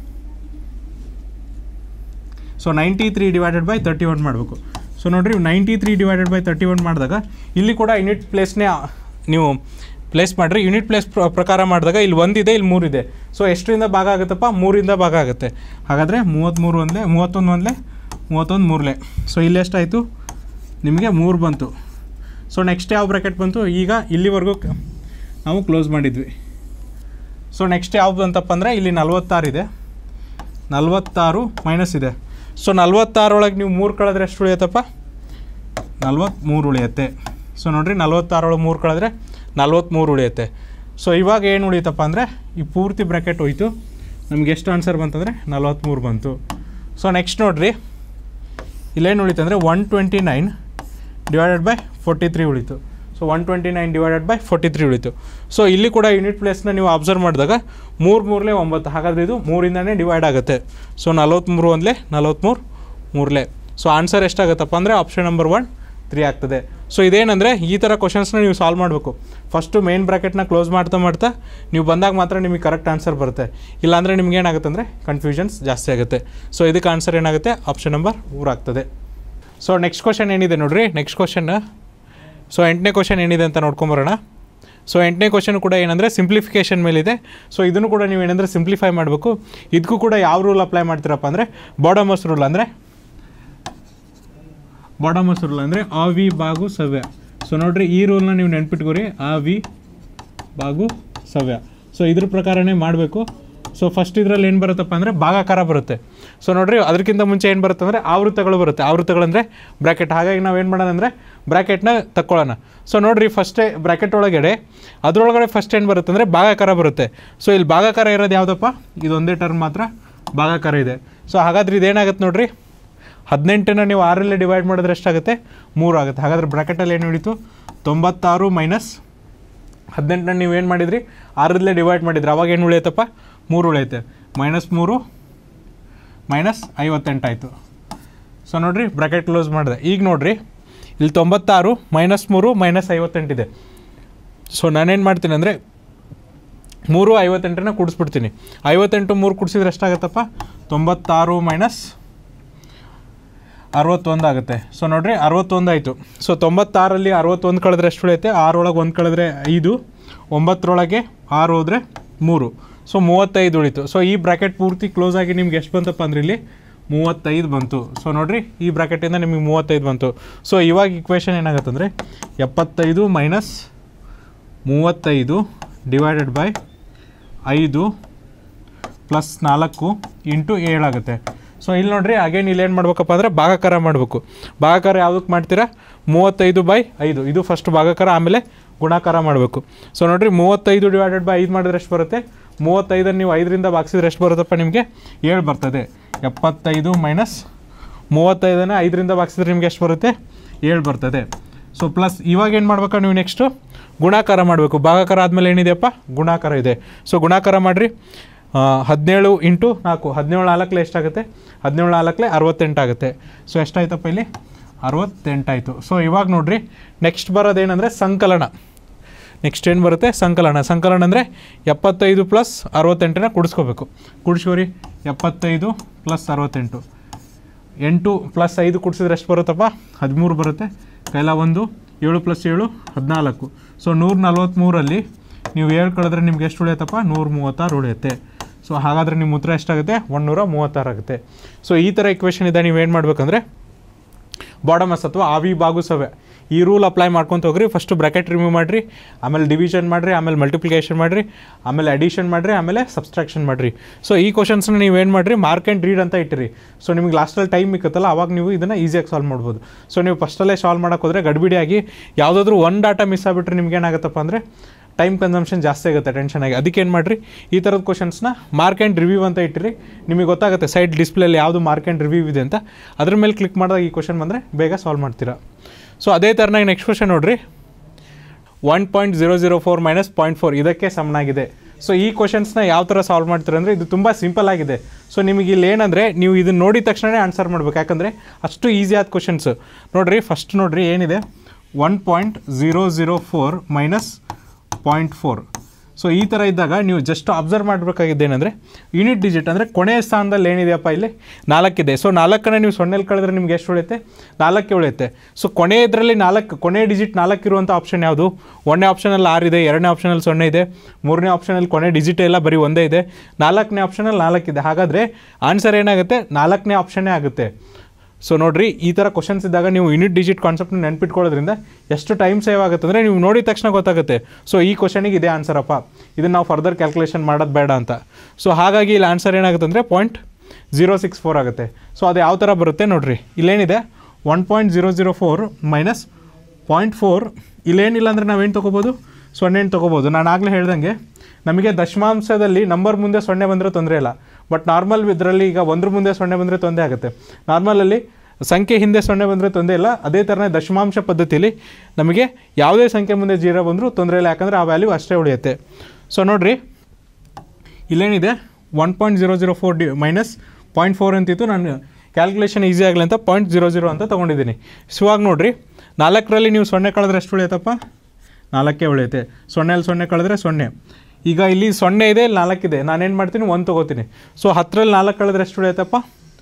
so ninety three divided by thirty one ಮಾಡಬೇಕು. ಸೊ ನೋಡಿರಿ ninety three divided by thirty one ಮಾಡಿದಾಗ ಇಲ್ಲಿ ಕೂಡ ಯೂನಿಟ್ ಪ್ಲೇಸ್ನೇ ನೀವು ಪ್ಲೇಸ್ ಮಾಡಿರಿ. ಯೂನಿಟ್ ಪ್ಲೇಸ್ ಪ್ರಕಾರ ಮಾಡಿದಾಗ ಇಲ್ಲಿ ಒಂದಿದೆ, ಇಲ್ಲಿ ಮೂರಿದೆ. ಸೊ ಎಷ್ಟರಿಂದ ಭಾಗ ಆಗುತ್ತಪ್ಪ, ಮೂರಿಂದ ಭಾಗ ಆಗುತ್ತೆ. ಹಾಗಾದರೆ ಮೂವತ್ತ್ಮೂರು ಒಂದಲೇ ಮೂವತ್ತೊಂದು ಒಂದಲೇ ಮೂವತ್ತೊಂದು ಮೂರಲೇ. ಸೊ ಇಲ್ಲಿ ಎಷ್ಟಾಯಿತು ನಿಮಗೆ, ಮೂರು ಬಂತು. ಸೊ ನೆಕ್ಸ್ಟ್ ಯಾವ ಬ್ರ್ಯಾಕೆಟ್ ಬಂತು, ಈಗ ಇಲ್ಲಿವರೆಗೂ ನಾವು ಕ್ಲೋಸ್ ಮಾಡಿದ್ವಿ. ಸೊ ನೆಕ್ಸ್ಟ್ ಯಾವುದು ಅಂತಪ್ಪ ಅಂದರೆ ಇಲ್ಲಿ ನಲ್ವತ್ತಾರು ಇದೆ, ನಲ್ವತ್ತಾರು ಮೈನಸ್ ಇದೆ. ಸೊ ನಲ್ವತ್ತಾರೊಳಗೆ ನೀವು ಮೂರು ಕಳೆದ್ರೆ ಎಷ್ಟು ಉಳಿಯುತ್ತಪ್ಪ, ನಲ್ವತ್ತ್ಮೂರು ಉಳಿಯುತ್ತೆ. ಸೊ ನೋಡಿರಿ ನಲ್ವತ್ತಾರೊಳಗೆ ಮೂರು ಕಳೆದ್ರೆ ನಲ್ವತ್ತ್ಮೂರು ಉಳಿಯುತ್ತೆ. ಸೊ ಇವಾಗ ಏನು ಉಳಿಯುತ್ತಪ್ಪ ಅಂದರೆ ಈ ಪೂರ್ತಿ ಬ್ರ್ಯಾಕೆಟ್ ಹೋಯ್ತು, ನಮ್ಗೆ ಎಷ್ಟು ಆನ್ಸರ್ ಬಂತಂದರೆ ನಲ್ವತ್ತ್ಮೂರು ಬಂತು. ಸೊ ನೆಕ್ಸ್ಟ್ ನೋಡಿರಿ ಇಲ್ಲೇನು ಉಳಿತು ಅಂದರೆ one twenty nine divided by forty three ಉಳಿತು. So one twenty nine divided by forty three ಉಳಿತು. ಸೊ ಇಲ್ಲಿ ಕೂಡ ಯೂನಿಟ್ ಪ್ಲೇಸ್ನ ನೀವು ಅಬ್ಸರ್ವ್ ಮಾಡಿದಾಗ ಮೂರು ಮೂರಲೇ ಒಂಬತ್ತು, ಹಾಗಾದರೆ ಇದು ಮೂರಿಂದನೇ ಡಿವೈಡ್ ಆಗುತ್ತೆ. ಸೊ ನಲ್ವತ್ತ್ಮೂರು ಒಂದಲೇ ನಲ್ವತ್ತ್ಮೂರು ಮೂರಲೇ. ಸೊ ಆನ್ಸರ್ ಎಷ್ಟಾಗುತ್ತಪ್ಪ ಅಂದರೆ ಆಪ್ಷನ್ ನಂಬರ್ ಒನ್ ತ್ರೀ ಆಗ್ತದೆ. ಸೊ ಇದೇನೆಂದರೆ ಈ ಥರ ಕ್ವಶನ್ಸ್ನ ನೀವು ಸಾಲ್ವ್ ಮಾಡಬೇಕು. ಫಸ್ಟು ಮೇನ್ ಬ್ರ್ಯಾಕೆಟ್ನ ಕ್ಲೋಸ್ ಮಾಡ್ತಾ ಮಾಡ್ತಾ ನೀವು ಬಂದಾಗ ಮಾತ್ರ ನಿಮಗೆ ಕರೆಕ್ಟ್ ಆನ್ಸರ್ ಬರುತ್ತೆ. ಇಲ್ಲಾಂದರೆ ನಿಮ್ಗೆ ಏನಾಗುತ್ತೆ ಅಂದರೆ ಕನ್ಫ್ಯೂಷನ್ಸ್ ಜಾಸ್ತಿ ಆಗುತ್ತೆ. ಸೊ ಇದಕ್ಕೆ ಆನ್ಸರ್ ಏನಾಗುತ್ತೆ, ಆಪ್ಷನ್ ನಂಬರ್ ಮೂರು ಆಗ್ತದೆ. ಸೊ ನೆಕ್ಸ್ಟ್ ಕ್ವಶನ್ ಏನಿದೆ ನೋಡಿರಿ, ನೆಕ್ಸ್ಟ್ ಕ್ವಶನ್ ಸೊ ಎಂಟನೇ ಕ್ವಶನ್ ಏನಿದೆ ಅಂತ ನೋಡ್ಕೊಂಬರೋಣ. ಸೊ ಎಂಟನೇ ಕ್ವಶನ್ ಕೂಡ ಏನಂದರೆ ಸಿಂಪ್ಲಿಫಿಕೇಷನ್ ಮೇಲಿದೆ. ಸೊ ಇದನ್ನು ಕೂಡ ನೀವು ಏನಂದರೆ ಸಿಂಪ್ಲಿಫೈ ಮಾಡಬೇಕು. ಇದಕ್ಕೂ ಕೂಡ ಯಾವ ರೂಲ್ ಅಪ್ಲೈ ಮಾಡ್ತೀರಪ್ಪ ಅಂದರೆ ಬಾಟಮಸ್ ರೂಲ್. ಅಂದರೆ ಬಾಟಮಸ್ ರೂಲ್ ಅಂದರೆ ಆ ವಿ ಬಾಗು ಸವ್ಯ. ಸೊ ನೋಡಿರಿ ಈ ರೂಲ್ನ ನೀವು ನೆನ್ಪಿಟ್ಕೋರಿ, ಆ ವಿ ಬಾಗು ಸವ್ಯ. ಸೊ ಇದ್ರ ಪ್ರಕಾರನೇ ಮಾಡಬೇಕು. ಸೊ ಫಸ್ಟ್ ಇದರಲ್ಲಿ ಏನು ಬರುತ್ತಪ್ಪ ಅಂದರೆ ಭಾಗಾಕಾರ ಬರುತ್ತೆ. ಸೊ ನೋಡಿರಿ ಅದಕ್ಕಿಂತ ಮುಂಚೆ ಏನು ಬರುತ್ತೆ ಅಂದರೆ ಆವೃತ್ತಗಳು ಬರುತ್ತೆ. ಆವೃತ್ತಗಳಂದರೆ ಬ್ರ್ಯಾಕೆಟ್. ಹಾಗಾಗಿ ನಾವು ಏನು ಮಾಡೋಣ ಅಂದರೆ ಬ್ರ್ಯಾಕೆಟ್ನ ತಕ್ಕೊಳ್ಳೋಣ. ಸೊ ನೋಡಿರಿ ಫಸ್ಟೇ ಬ್ರ್ಯಾಕೆಟ್ ಒಳಗಡೆ ಅದರೊಳಗಡೆ ಫಸ್ಟ್ ಏನು ಬರುತ್ತೆ ಅಂದರೆ ಭಾಗಾಕಾರ ಬರುತ್ತೆ. ಸೊ ಇಲ್ಲಿ ಭಾಗಾಕಾರ ಇರೋದು ಯಾವುದಪ್ಪ, ಇದೊಂದೇ ಟರ್ಮ್ ಮಾತ್ರ ಭಾಗಾಕಾರ ಇದೆ. ಸೊ ಹಾಗಾದ್ರೆ ಇದೇನಾಗುತ್ತೆ ನೋಡಿರಿ, ಹದಿನೆಂಟನ್ನು ನೀವು ಆರಲ್ಲೇ ಡಿವೈಡ್ ಮಾಡಿದ್ರೆ ಎಷ್ಟಾಗುತ್ತೆ, ಮೂರು ಆಗುತ್ತೆ. ಹಾಗಾದರೆ ಬ್ರ್ಯಾಕೆಟಲ್ಲಿ ಏನು ಹಿಡಿತು, ತೊಂಬತ್ತಾರು ಮೈನಸ್ ಹದಿನೆಂಟನ್ನು ನೀವು ಏನು ಮಾಡಿದ್ರಿ, ಆರಲ್ಲೇ ಡಿವೈಡ್ ಮಾಡಿದ್ರಿ. ಅವಾಗ ಏನು ಉಳಿಯುತ್ತಪ್ಪ, ಮೂರು ಉಳಿಯುತ್ತೆ. ಮೈನಸ್ ಮೂರು ಮೈನಸ್ ಐವತ್ತೆಂಟು ಆಯಿತು. ಸೊ ನೋಡಿರಿ ಬ್ರ್ಯಾಕೆಟ್ ಕ್ಲೋಸ್ ಮಾಡಿದೆ. ಈಗ ನೋಡಿರಿ ಇಲ್ಲಿ ತೊಂಬತ್ತಾರು ಮೈನಸ್ ಮೂರು ಮೈನಸ್ ಐವತ್ತೆಂಟಿದೆ. ಸೊ ನಾನೇನು ಮಾಡ್ತೀನಿ ಅಂದರೆ ಮೂರು ಐವತ್ತೆಂಟನ್ನ ಕೂಡಿಸ್ಬಿಡ್ತೀನಿ. ಐವತ್ತೆಂಟು ಮೂರು ಕೂಡಿಸಿದ್ರೆ ಎಷ್ಟಾಗುತ್ತಪ್ಪ? ತೊಂಬತ್ತಾರು ಮೈನಸ್ ಅರವತ್ತೊಂದು ಆಗುತ್ತೆ. ಸೊ ನೋಡಿರಿ ಅರವತ್ತೊಂದು ಆಯಿತು. ಸೊ ತೊಂಬತ್ತಾರಲ್ಲಿ ಅರವತ್ತೊಂದು ಕಳೆದ್ರೆ ಎಷ್ಟು ಉಳಿಯುತ್ತೆ? ಆರೊಳಗೆ ಒಂದು ಕಳೆದ್ರೆ ಐದು, ಒಂಬತ್ತರೊಳಗೆ ಆರು ಹೋದರೆ ಮೂರು, ಸೊ ಮೂವತ್ತೈದು ಉಳಿತು. ಸೊ ಈ ಬ್ರ್ಯಾಕೆಟ್ ಪೂರ್ತಿ ಕ್ಲೋಸ್ ಆಗಿ ನಿಮ್ಗೆ ಎಷ್ಟು ಬಂತಪ್ಪ ಅಂದ್ರೆ ಇಲ್ಲಿ ಮೂವತ್ತೈದು ಬಂತು. ಸೊ ನೋಡಿರಿ ಈ ಬ್ರ್ಯಾಕೆಟಿಂದ ನಿಮಗೆ ಮೂವತ್ತೈದು ಬಂತು. ಸೊ ಇವಾಗ ಇಕ್ವೇಷನ್ ಏನಾಗುತ್ತೆ ಅಂದರೆ ಎಪ್ಪತ್ತೈದು ಮೈನಸ್ ಮೂವತ್ತೈದು ಡಿವೈಡೆಡ್ ಬೈ ಐದು ಪ್ಲಸ್ ನಾಲ್ಕು ಇಂಟು ಏಳಾಗುತ್ತೆ. ಸೊ ಇಲ್ಲಿ ನೋಡಿರಿ ಅಗೇನ್ ಇಲ್ಲಿ ಏನು ಮಾಡ್ಬೇಕಪ್ಪ ಅಂದರೆ ಭಾಗಾಕಾರ ಮಾಡಬೇಕು. ಭಾಗಾಕಾರ ಯಾವುದಕ್ಕೆ ಮಾಡ್ತೀರಾ? ಮೂವತ್ತೈದು ಬೈ ಐದು, ಇದು ಫಸ್ಟ್ ಭಾಗಾಕಾರ, ಆಮೇಲೆ ಗುಣಾಕಾರ ಮಾಡಬೇಕು. ಸೊ ನೋಡಿರಿ ಮೂವತ್ತೈದು ಡಿವೈಡೆಡ್ ಬೈ ಐದು ಮಾಡಿದ್ರೆ ಎಷ್ಟು ಬರುತ್ತೆ? ಮೂವತ್ತೈದನ್ನು ನೀವು ಐದರಿಂದ ಭಾಗಿಸಿದ್ರೆ ಎಷ್ಟು ಬರುತ್ತಪ್ಪ? ನಿಮಗೆ ಏಳು ಬರ್ತದೆ. ಎಪ್ಪತ್ತೈದು ಮೈನಸ್ ಮೂವತ್ತೈದನ್ನು ಐದರಿಂದ ಭಾಗಿಸಿದ್ರೆ ನಿಮಗೆ ಎಷ್ಟು ಬರುತ್ತೆ? ಏಳು ಬರ್ತದೆ. ಸೊ ಪ್ಲಸ್ ಇವಾಗ ಏನು ಮಾಡ್ಬೇಕು ನೀವು? ನೆಕ್ಸ್ಟು ಗುಣಾಕಾರ ಮಾಡಬೇಕು. ಭಾಗಾಕಾರ ಆದಮೇಲೆ ಏನಿದೆಯಪ್ಪ? ಗುಣಾಕಾರ ಇದೆ. ಸೊ ಗುಣಾಕಾರ ಮಾಡಿರಿ. ಹದಿನೇಳು ಇಂಟು ನಾಲ್ಕು, ಹದಿನೇಳು ನಾಲ್ಕಲೆ ಎಷ್ಟಾಗುತ್ತೆ? ಹದಿನೇಳು ನಾಲ್ಕಲೆ ಅರವತ್ತೆಂಟು ಆಗುತ್ತೆ. ಸೊ ಎಷ್ಟಾಯ್ತಪ್ಪ ಇಲ್ಲಿ? ಅರವತ್ತೆಂಟಾಯಿತು. ಸೊ ಇವಾಗ ನೋಡಿರಿ ನೆಕ್ಸ್ಟ್ ಬರೋದೇನೆಂದರೆ ಸಂಕಲನ. ನೆಕ್ಸ್ಟ್ ಏನು ಬರುತ್ತೆ? ಸಂಕಲನ. ಸಂಕಲನ ಅಂದರೆ ಎಪ್ಪತ್ತೈದು ಪ್ಲಸ್ ಅರವತ್ತೆಂಟನ್ನ ಕೂಡಿಸ್ಕೋಬೇಕು. ಕೂಡಿಸ್ಕೋರಿ. ಎಪ್ಪತ್ತೈದು ಪ್ಲಸ್ ಅರವತ್ತೆಂಟು, ಎಂಟು ಪ್ಲಸ್ ಐದು ಕೂಡಿಸಿದ್ರೆ ಎಷ್ಟು ಬರುತ್ತಪ್ಪ? ಹದಿಮೂರು ಬರುತ್ತೆ. ಕೈಲ ಒಂದು, ಏಳು ಪ್ಲಸ್ ಏಳು ಹದಿನಾಲ್ಕು. ಸೊ ನೂರ ನಲ್ವತ್ತ್ಮೂರಲ್ಲಿ ನೀವು ಏಳು ಕಳೆದ್ರೆ ನಿಮ್ಗೆ ಎಷ್ಟು ಉಳಿಯುತ್ತಪ್ಪ? ನೂರ ಮೂವತ್ತಾರು ಉಳಿಯುತ್ತೆ. ಸೊ ಹಾಗಾದರೆ ನಿಮ್ಮ ಉತ್ತರ ಎಷ್ಟಾಗುತ್ತೆ? ಒಂದುನೂರ ಮೂವತ್ತಾರು ಆಗುತ್ತೆ. ಸೊ ಈ ಥರ ಇಕ್ವೇಷನ್ ಇದೆ. ನೀವೇನು ಮಾಡಬೇಕಂದ್ರೆ ಬಾಡಮಸ್ ಅಥವಾ ಆವಿ ಬಾಗುಸವೆ ಈ ರೂಲ್ ಅಪ್ಲೈ ಮಾಡ್ಕೊತ ಹೋಗ್ರಿ. ಫಸ್ಟು ಬ್ರ್ಯಾಕೆಟ್ ರಿಮೂವ್ ಮಾಡಿರಿ, ಆಮೇಲೆ ಡಿವಿಷನ್ ಮಾಡಿರಿ, ಆಮೇಲೆ ಮಲ್ಟಿಪ್ಲಿಕೇಶನ್ ಮಾಡಿರಿ, ಆಮೇಲೆ ಅಡಿಷನ್ ಮಾಡಿರಿ, ಆಮೇಲೆ ಸಬ್ಸ್ಟ್ರಾಕ್ಷನ್ ಮಾಡಿರಿ. ಸೊ ಈ ಕ್ವಶನ್ಸ್ನ ನೀವೇನು ಮಾಡಿರಿ? ಮಾರ್ಕ್ ಆ್ಯಂಡ್ ರೀಡ್ ಅಂತ ಇಟ್ಟಿರಿ. ಸೊ ನಿಮಗೆ ಲಾಸ್ಟಲ್ಲಿ ಟೈಮ್ ಇಕ್ಕತ್ತಲ್ಲ, ಅವಾಗ ನೀವು ಇದನ್ನು ಈಸಿಯಾಗಿ ಸಾಲ್ವ್ ಮಾಡ್ಬೋದು. ಸೊ ನೀವು ಫಸ್ಟಲ್ಲೇ ಸಾಲ್ವ್ ಮಾಡೋಕೆ ಹೋದರೆ ಗಡಿಬಿಡಿಯಾಗಿ ಯಾವುದಾದ್ರೂ ಒಂದು ಡಾಟಾ ಮಿಸ್ ಆಗಿಬಿಟ್ರೆ ನಿಮ್ಗೆ ಏನಾಗುತ್ತಪ್ಪ ಅಂದರೆ ಟೈಮ್ ಕನ್ಸಂಪ್ಷನ್ ಜಾಸ್ತಿ ಆಗುತ್ತೆ, ಟೆನ್ಷನ್ ಆಗಿ. ಅದಕ್ಕೆ ಏನು ಮಾಡಿರಿ? ಈ ಥರದ ಕ್ವಶನ್ಸ್ನ ಮಾರ್ಕ್ ಆ್ಯಂಡ್ ರಿವ್ಯೂ ಅಂತ ಇಟ್ಟಿರಿ. ನಿಮಗೆ ಗೊತ್ತಾಗುತ್ತೆ ಸೈಡ್ ಡಿಸ್ಪ್ಲೇಲಿ ಯಾವುದು ಮಾರ್ಕ್ ಆ್ಯಂಡ್ ರಿವ್ಯೂ ಇದೆ ಅಂತ. ಅದ್ರ ಮೇಲೆ ಕ್ಲಿಕ್ ಮಾಡಿದಾಗ ಈ ಕ್ವಶನ್ ಬಂದರೆ ಬೇಗ ಸಾಲ್ವ್ ಮಾಡ್ತೀರಾ. ಸೊ ಅದೇ ಥರನಾಗಿ ನೆಕ್ಸ್ಟ್ ಕ್ವಶನ್ ನೋಡಿರಿ. One point zero zero four minus point four ಇದಕ್ಕೆ ಸಮನಾಗಿದೆ. ಸೊ ಈ ಕ್ವಶನ್ಸ್ನ ಯಾವ ಥರ ಸಾಲ್ವ್ ಮಾಡ್ತೀರ ಅಂದರೆ ಇದು ತುಂಬ ಸಿಂಪಲ್ ಆಗಿದೆ. ಸೊ ನಿಮಗೆ ಇಲ್ಲಿ ಏನಂದರೆ ನೀವು ಇದನ್ನು ನೋಡಿದ ತಕ್ಷಣವೇ ಆನ್ಸರ್ ಮಾಡಬೇಕು, ಯಾಕಂದರೆ ಅಷ್ಟು ಈಸಿ ಆದ ಕ್ವಶನ್ಸು. ನೋಡಿರಿ ಫಸ್ಟ್ ನೋಡಿರಿ ಏನಿದೆ? One point zero zero four minus point four. So ಈ ಥರ ಇದ್ದಾಗ ನೀವು ಜಸ್ಟ್ ಅಬ್ಸರ್ವ್ ಮಾಡಬೇಕಾಗಿದ್ದೇನೆಂದರೆ ಯೂನಿಟ್ ಡಿಜಿಟ್ ಅಂದರೆ ಕೊನೆಯ ಸ್ಥಾನದಲ್ಲಿ ಏನಿದೆಯಪ್ಪ? ಇಲ್ಲಿ ನಾಲ್ಕಿದೆ. ಸೊ ನಾಲ್ಕನ್ನು ನೀವು ಸೊನ್ನೆಲಿ ಕಳೆದ್ರೆ ನಿಮ್ಗೆ ಎಷ್ಟು ಉಳಿಯುತ್ತೆ? ನಾಲ್ಕೆ ಉಳಿಯುತ್ತೆ. ಸೊ ಕೊನೆಯ ಇದರಲ್ಲಿ ನಾಲ್ಕು, ಕೊನೆಯ ಡಿಜಿಟ್ ನಾಲ್ಕು ಇರುವಂಥ ಆಪ್ಷನ್ ಯಾವುದು? ಒಂದನೇ ಆಪ್ಷನಲ್ಲಿ ಆರು ಇದೆ, ಎರಡನೇ ಆಪ್ಷನಲ್ಲಿ ಸೊನ್ನೆ ಇದೆ, ಮೂರನೇ ಆಪ್ಷನಲ್ಲಿ ಕೊನೆ ಡಿಜಿಟ್ ಎಲ್ಲ ಬರೀ ಒಂದೇ ಇದೆ, ನಾಲ್ಕನೇ ಆಪ್ಷನಲ್ಲಿ ನಾಲ್ಕಿದೆ. ಹಾಗಾದರೆ ಆನ್ಸರ್ ಏನಾಗುತ್ತೆ? ನಾಲ್ಕನೇ ಆಪ್ಷನ್ನೇ ಆಗುತ್ತೆ. ಸೊ ನೋಡಿರಿ ಈ ಥರ ಕ್ವಶನ್ಸ್ ಇದ್ದಾಗ ನೀವು ಯೂನಿಟ್ ಡಿಜಿಟ್ ಕಾನ್ಸೆಪ್ಟ್ನ ನೆನ್ಪಿಟ್ಕೊಳ್ಳೋದ್ರಿಂದ ಎಷ್ಟು ಟೈಮ್ ಸೇವ್ ಆಗುತ್ತೆ ಅಂದರೆ ನೀವು ನೋಡಿದ ತಕ್ಷಣ ಗೊತ್ತಾಗುತ್ತೆ. ಸೊ ಈ ಕ್ವಶನಿಗೆ ಇದೇ ಆನ್ಸರಪ್ಪ, ಇದನ್ನು ನಾವು ಫರ್ದರ್ ಕ್ಯಾಲ್ಕುಲೇಷನ್ ಮಾಡೋದು ಬೇಡ ಅಂತ. ಸೊ ಹಾಗಾಗಿ ಇಲ್ಲಿ ಆನ್ಸರ್ ಏನಾಗುತ್ತೆ ಅಂದರೆ ಪಾಯಿಂಟ್ ಜೀರೋ ಸಿಕ್ಸ್ ಫೋರ್ ಆಗುತ್ತೆ. ಸೊ ಅದು ಯಾವ ಥರ ಬರುತ್ತೆ ನೋಡಿರಿ. ಇಲ್ಲೇನಿದೆ? One point zero zero four minus point four. ಇಲ್ಲೇನಿಲ್ಲ ಅಂದರೆ ನಾವೇನು ತೊಗೋಬೋದು? ಸೊನ್ನೆಂಟು ತೊಗೋಬೋದು. ನಾನು ಆಗಲೇ ಹೇಳ್ದಂಗೆ ನಮಗೆ ದಶಮಾಂಶದಲ್ಲಿ ನಂಬರ್ ಮುಂದೆ ಸೊನ್ನೆ ಬಂದರೆ ತೊಂದರೆ ಇಲ್ಲ. ಬಟ್ ನಾರ್ಮಲ್ ಇದರಲ್ಲಿ ಈಗ ಒಂದ್ರ ಮುಂದೆ ಸೊನ್ನೆ ಬಂದರೆ ತೊಂದರೆ ಆಗುತ್ತೆ. ನಾರ್ಮಲಲ್ಲಿ ಸಂಖ್ಯೆ ಹಿಂದೆ ಸೊನ್ನೆ ಬಂದರೆ ತೊಂದರೆ ಇಲ್ಲ. ಅದೇ ಥರನೇ ದಶಮಾಂಶ ಪದ್ಧತಿಯಲ್ಲಿ ನಮಗೆ ಯಾವುದೇ ಸಂಖ್ಯೆ ಮುಂದೆ ಜೀರೋ ಬಂದರೂ ತೊಂದರೆ ಇಲ್ಲ, ಯಾಕಂದರೆ ಆ ವ್ಯಾಲ್ಯೂ ಅಷ್ಟೇ ಉಳಿಯುತ್ತೆ. ಸೊ ನೋಡಿರಿ ಇಲ್ಲೇನಿದೆ? One point zero zero four D minus point four ಅಂತಿತ್ತು. ನಾನು ಕ್ಯಾಲ್ಕುಲೇಷನ್ ಈಸಿ ಆಗಲಿ ಅಂತ ಪಾಯಿಂಟ್ ಜೀರೋ ಜೀರೋ ಅಂತ ತೊಗೊಂಡಿದ್ದೀನಿ. ಸೊ ಇವಾಗ ನೋಡಿರಿ ನಾಲ್ಕರಲ್ಲಿ ನೀವು ಸೊನ್ನೆ ಕಳೆದ್ರೆ ಎಷ್ಟು ಉಳಿಯುತ್ತಪ್ಪ? ನಾಲ್ಕೇ ಉಳಿಯುತ್ತೆ. ಸೊನ್ನೆಯಲ್ಲಿ ಸೊನ್ನೆ ಕಳೆದ್ರೆ ಸೊನ್ನೆ. ಈಗ ಇಲ್ಲಿ ಸೊನ್ನೆ ಇದೆ, ಇಲ್ಲಿ ನಾಲ್ಕಿದೆ. ನಾನೇನು ಮಾಡ್ತೀನಿ? ಒಂದು ತೊಗೋತೀನಿ. ಸೊ ಹತ್ತರಲ್ಲಿ ನಾಲ್ಕು ಕಳೆದ್ರೆ ಎಷ್ಟು ಉಳಿಯುತ್ತಪ್ಪ?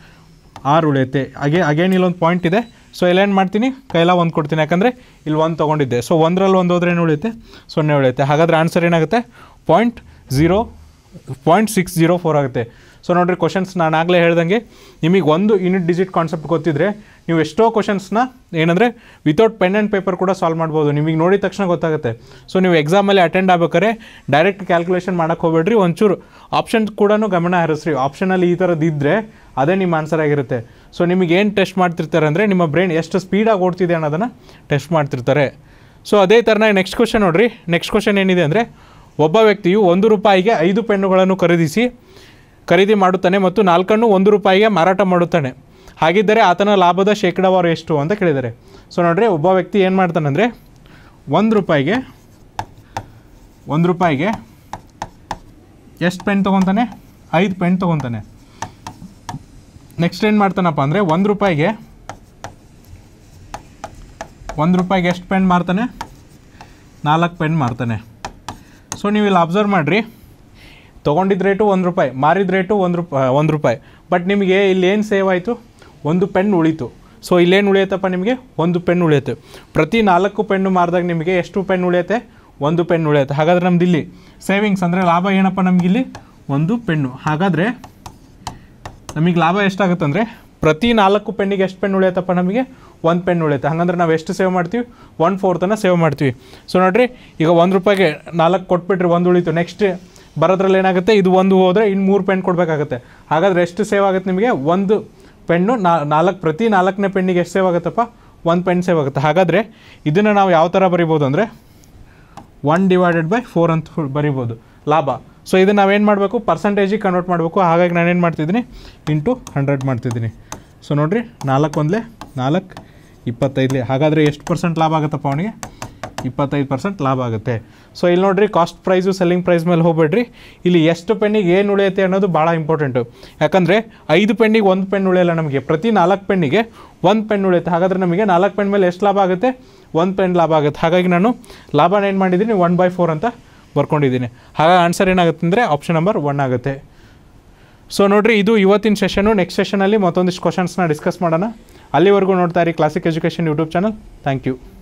ಆರು ಉಳಿಯುತ್ತೆ. ಹಾಗೆ ಅಗೇನ್ ಇಲ್ಲೊಂದು ಪಾಯಿಂಟ್ ಇದೆ. ಸೊ ಇಲ್ಲೇನು ಮಾಡ್ತೀನಿ? ಕೈಲ ಒಂದು ಕೊಡ್ತೀನಿ, ಯಾಕಂದರೆ ಇಲ್ಲಿ ಒಂದು ತೊಗೊಂಡಿದ್ದೆ. ಸೊ ಒಂದರಲ್ಲಿ ಒಂದು ಹೋದ್ರೆ ಏನು ಉಳಿಯುತ್ತೆ? ಸೊನ್ನೆ ಉಳಿಯುತ್ತೆ. ಹಾಗಾದರೆ ಆನ್ಸರ್ ಏನಾಗುತ್ತೆ? Point zero point six zero four ಆಗುತ್ತೆ. ಸೊ ನೋಡಿರಿ ಕ್ವಶನ್ಸ್ ನಾನು ಆಗಲೇ ಹೇಳ್ದಂಗೆ ನಿಮಗೆ ಒಂದು ಯೂನಿಟ್ ಡಿಜಿಟ್ ಕಾನ್ಸೆಪ್ಟ್ ಗೊತ್ತಿದ್ದರೆ ನೀವು ಎಷ್ಟೋ ಕ್ವಶನ್ಸ್ನ ಏನಂದರೆ ವಿತೌಟ್ ಪೆನ್ ಆ್ಯಂಡ್ ಪೇಪರ್ ಕೂಡ ಸಾಲ್ವ್ ಮಾಡ್ಬೋದು. ನಿಮಗೆ ನೋಡಿದ ತಕ್ಷಣ ಗೊತ್ತಾಗುತ್ತೆ. ಸೊ ನೀವು ಎಕ್ಸಾಮಲ್ಲಿ ಅಟೆಂಡ್ ಆಗ್ಬೇಕಾದ್ರೆ ಡೈರೆಕ್ಟ್ ಕ್ಯಾಲ್ಕುಲೇಷನ್ ಮಾಡೋಕ್ಕೆ ಹೋಗ್ಬೇಡ್ರಿ. ಒಂಚೂರು ಆಪ್ಷನ್ ಕೂಡ ಗಮನ ಹರಿಸ್ರಿ. ಆಪ್ಷನಲ್ಲಿ ಈ ಥರದ್ದು ಇದ್ದರೆ ಅದೇ ನಿಮ್ಮ ಆನ್ಸರ್ ಆಗಿರುತ್ತೆ. ಸೊ ನಿಮಗೆ ಏನು ಟೆಸ್ಟ್ ಮಾಡ್ತಿರ್ತಾರೆ ಅಂದರೆ ನಿಮ್ಮ ಬ್ರೈನ್ ಎಷ್ಟು ಸ್ಪೀಡಾಗಿ ಓಡ್ತಿದೆ ಅನ್ನೋದನ್ನು ಟೆಸ್ಟ್ ಮಾಡ್ತಿರ್ತಾರೆ. ಸೊ ಅದೇ ಥರನಾಗಿ ನೆಕ್ಸ್ಟ್ ಕ್ವಶನ್ ನೋಡಿರಿ. ನೆಕ್ಸ್ಟ್ ಕ್ವಶನ್ ಏನಿದೆ ಅಂದರೆ ಒಬ್ಬ ವ್ಯಕ್ತಿಯು ಒಂದು ರೂಪಾಯಿಗೆ ಐದು ಪೆನ್ನುಗಳನ್ನು ಖರೀದಿಸಿ ಖರೀದಿ ಮಾಡುತ್ತಾನೆ ಮತ್ತು ನಾಲ್ಕನ್ನು ಒಂದು ರೂಪಾಯಿಗೆ ಮಾರಾಟ ಮಾಡುತ್ತಾನೆ. ಹಾಗಿದ್ದರೆ ಆತನ ಲಾಭದ ಶೇಕಡಾವಾರು ಎಷ್ಟು ಅಂತ ಕೇಳಿದ್ದಾರೆ. ಸೊ ನೋಡಿರಿ ಒಬ್ಬ ವ್ಯಕ್ತಿ ಏನು ಮಾಡ್ತಾನೆ ಅಂದರೆ ಒಂದು ರೂಪಾಯಿಗೆ ಒಂದು ರೂಪಾಯಿಗೆ ಎಷ್ಟು ಪೆನ್ ತೊಗೊತಾನೆ? ಐದು ಪೆನ್ ತೊಗೊತಾನೆ. ನೆಕ್ಸ್ಟ್ ಏನು ಮಾಡ್ತಾನಪ್ಪ ಅಂದರೆ ಒಂದು ರೂಪಾಯಿಗೆ ಒಂದು ರೂಪಾಯಿಗೆ ಎಷ್ಟು ಪೆನ್ ಮಾರ್ತಾನೆ? ನಾಲ್ಕು ಪೆನ್ ಮಾರ್ತಾನೆ. ಸೊ ನೀವು ಇಲ್ಲಿ ಅಬ್ಸರ್ವ್ ಮಾಡಿರಿ, ತೊಗೊಂಡಿದ್ದ ರೇಟು ಒಂದು ರೂಪಾಯಿ, ಮಾರಿದ ರೇಟು ಒಂದು ರೂಪಾಯಿ ಒಂದು ರೂಪಾಯಿ ಬಟ್ ನಿಮಗೆ ಇಲ್ಲಿ ಏನು ಸೇವ್ ಆಯಿತು? ಒಂದು ಪೆನ್ ಉಳೀತು. ಸೊ ಇಲ್ಲೇನು ಉಳಿಯುತ್ತಪ್ಪ ನಿಮಗೆ? ಒಂದು ಪೆನ್ ಉಳಿಯುತ್ತೆ. ಪ್ರತಿ ನಾಲ್ಕು ಪೆನ್ನು ಮಾರಿದಾಗ ನಿಮಗೆ ಎಷ್ಟು ಪೆನ್ ಉಳಿಯುತ್ತೆ? ಒಂದು ಪೆನ್ ಉಳಿಯುತ್ತೆ. ಹಾಗಾದರೆ ನಮ್ದು ಇಲ್ಲಿ ಸೇವಿಂಗ್ಸ್ ಅಂದರೆ ಲಾಭ ಏನಪ್ಪ ನಮಗಿಲ್ಲಿ? ಒಂದು ಪೆನ್ನು. ಹಾಗಾದರೆ ನಮಗೆ ಲಾಭ ಎಷ್ಟಾಗುತ್ತೆ ಅಂದರೆ ಪ್ರತಿ ನಾಲ್ಕು ಪೆನ್ನಿಗೆ ಎಷ್ಟು ಪೆನ್ ಉಳಿಯುತ್ತಪ್ಪ ನಮಗೆ? ಒಂದು ಪೆನ್ ಉಳಿಯುತ್ತೆ. ಹಾಗಂದ್ರೆ ನಾವು ಎಷ್ಟು ಸೇವ್ ಮಾಡ್ತೀವಿ? ಒನ್ ಫೋರ್ತನ್ನು ಸೇವ್ ಮಾಡ್ತೀವಿ. ಸೊ ನೋಡಿರಿ, ಈಗ ಒಂದು ರೂಪಾಯಿಗೆ ನಾಲ್ಕು ಕೊಟ್ಬಿಟ್ರಿ, ಒಂದು ಉಳಿತು. ನೆಕ್ಸ್ಟ್ ಬರೋದ್ರಲ್ಲಿ ಏನಾಗುತ್ತೆ? ಇದು ಒಂದು ಹೋದರೆ ಇನ್ನು ಮೂರು ಪೆನ್ ಕೊಡಬೇಕಾಗುತ್ತೆ. ಹಾಗಾದರೆ ಎಷ್ಟು ಸೇವ್ ಆಗುತ್ತೆ ನಿಮಗೆ? ಒಂದು ಪೆನ್ನು ನಾಲ್ಕು ಪ್ರತಿ ನಾಲ್ಕನೇ ಪೆನ್ನಿಗೆ ಎಷ್ಟು ಸೇವ್ ಆಗುತ್ತಪ್ಪ? ಒಂದು ಪೆನ್ ಸೇವ್ ಆಗುತ್ತೆ. ಹಾಗಾದರೆ ಇದನ್ನು ನಾವು ಯಾವ ಥರ ಬರಿಬೋದು ಅಂದರೆ ಒನ್ ಡಿವೈಡೆಡ್ ಬೈ ಫೋರ್ ಅಂತ ಬರಿಬೋದು ಲಾಭ. ಸೊ ಇದನ್ನು ನಾವೇನು ಮಾಡಬೇಕು? ಪರ್ಸಂಟೇಜಿಗೆ ಕನ್ವರ್ಟ್ ಮಾಡಬೇಕು. ಹಾಗಾಗಿ ನಾನೇನು ಮಾಡ್ತಿದ್ದೀನಿ? ಇಂಟು ಹಂಡ್ರೆಡ್ ಮಾಡ್ತಿದ್ದೀನಿ. ಸೊ ನೋಡಿರಿ, ನಾಲ್ಕು ಒಂದಲೇ ನಾಲ್ಕು, ಇಪ್ಪತ್ತೈದಲೇ. ಹಾಗಾದರೆ ಎಷ್ಟು ಪರ್ಸೆಂಟ್ ಲಾಭ ಆಗುತ್ತಪ್ಪ ಅವನಿಗೆ? ಇಪ್ಪತ್ತೈದು ಪರ್ಸೆಂಟ್ ಲಾಭ ಆಗುತ್ತೆ. ಸೊ ಇಲ್ಲಿ ನೋಡಿರಿ, ಕಾಸ್ಟ್ ಪ್ರೈಸು ಸೆಲ್ಲಿಂಗ್ ಪ್ರೈಸ್ ಮೇಲೆ ಹೋಗ್ಬೇಡ್ರಿ. ಇಲ್ಲಿ ಎಷ್ಟು ಪೆನ್ನಿಗೆ ಏನು ಉಳಿಯುತ್ತೆ ಅನ್ನೋದು ಭಾಳ ಇಂಪಾರ್ಟೆಂಟು. ಯಾಕಂದರೆ ಐದು ಪೆನ್ನಿಗೆ ಒಂದು ಪೆನ್ ಉಳಿಯಲ್ಲ ನಮಗೆ, ಪ್ರತಿ ನಾಲ್ಕು ಪೆನ್ನಿಗೆ ಒಂದು ಪೆನ್ ಉಳಿಯುತ್ತೆ. ಹಾಗಾದರೆ ನಮಗೆ ನಾಲ್ಕು ಪೆನ್ ಮೇಲೆ ಎಷ್ಟು ಲಾಭ ಆಗುತ್ತೆ? ಒಂದು ಪೆನ್ ಲಾಭ ಆಗುತ್ತೆ. ಹಾಗಾಗಿ ನಾನು ಲಾಭನ ಏನು ಮಾಡಿದ್ದೀನಿ? ಒನ್ ಬೈ ಫೋರ್ ಅಂತ ಬರ್ಕೊಂಡಿದ್ದೀನಿ. ಹಾಗಾಗಿ ಆನ್ಸರ್ ಏನಾಗುತ್ತೆ ಅಂದರೆ ಆಪ್ಷನ್ ನಂಬರ್ ಒನ್ ಆಗುತ್ತೆ. ಸೊ ನೋಡಿರಿ, ಇದು ಇವತ್ತಿನ ಸೆಷನು. ನೆಕ್ಸ್ಟ್ ಸೆಷನಲ್ಲಿ ಮತ್ತೊಂದಿಷ್ಟು ಕ್ವಶನ್ಸ್ನ ಡಿಸ್ಕಸ್ ಮಾಡೋಣ. ಅಲ್ಲಿವರೆಗೂ ನೋಡ್ತಾ ಇರಿ classic education YouTube channel. Thank you.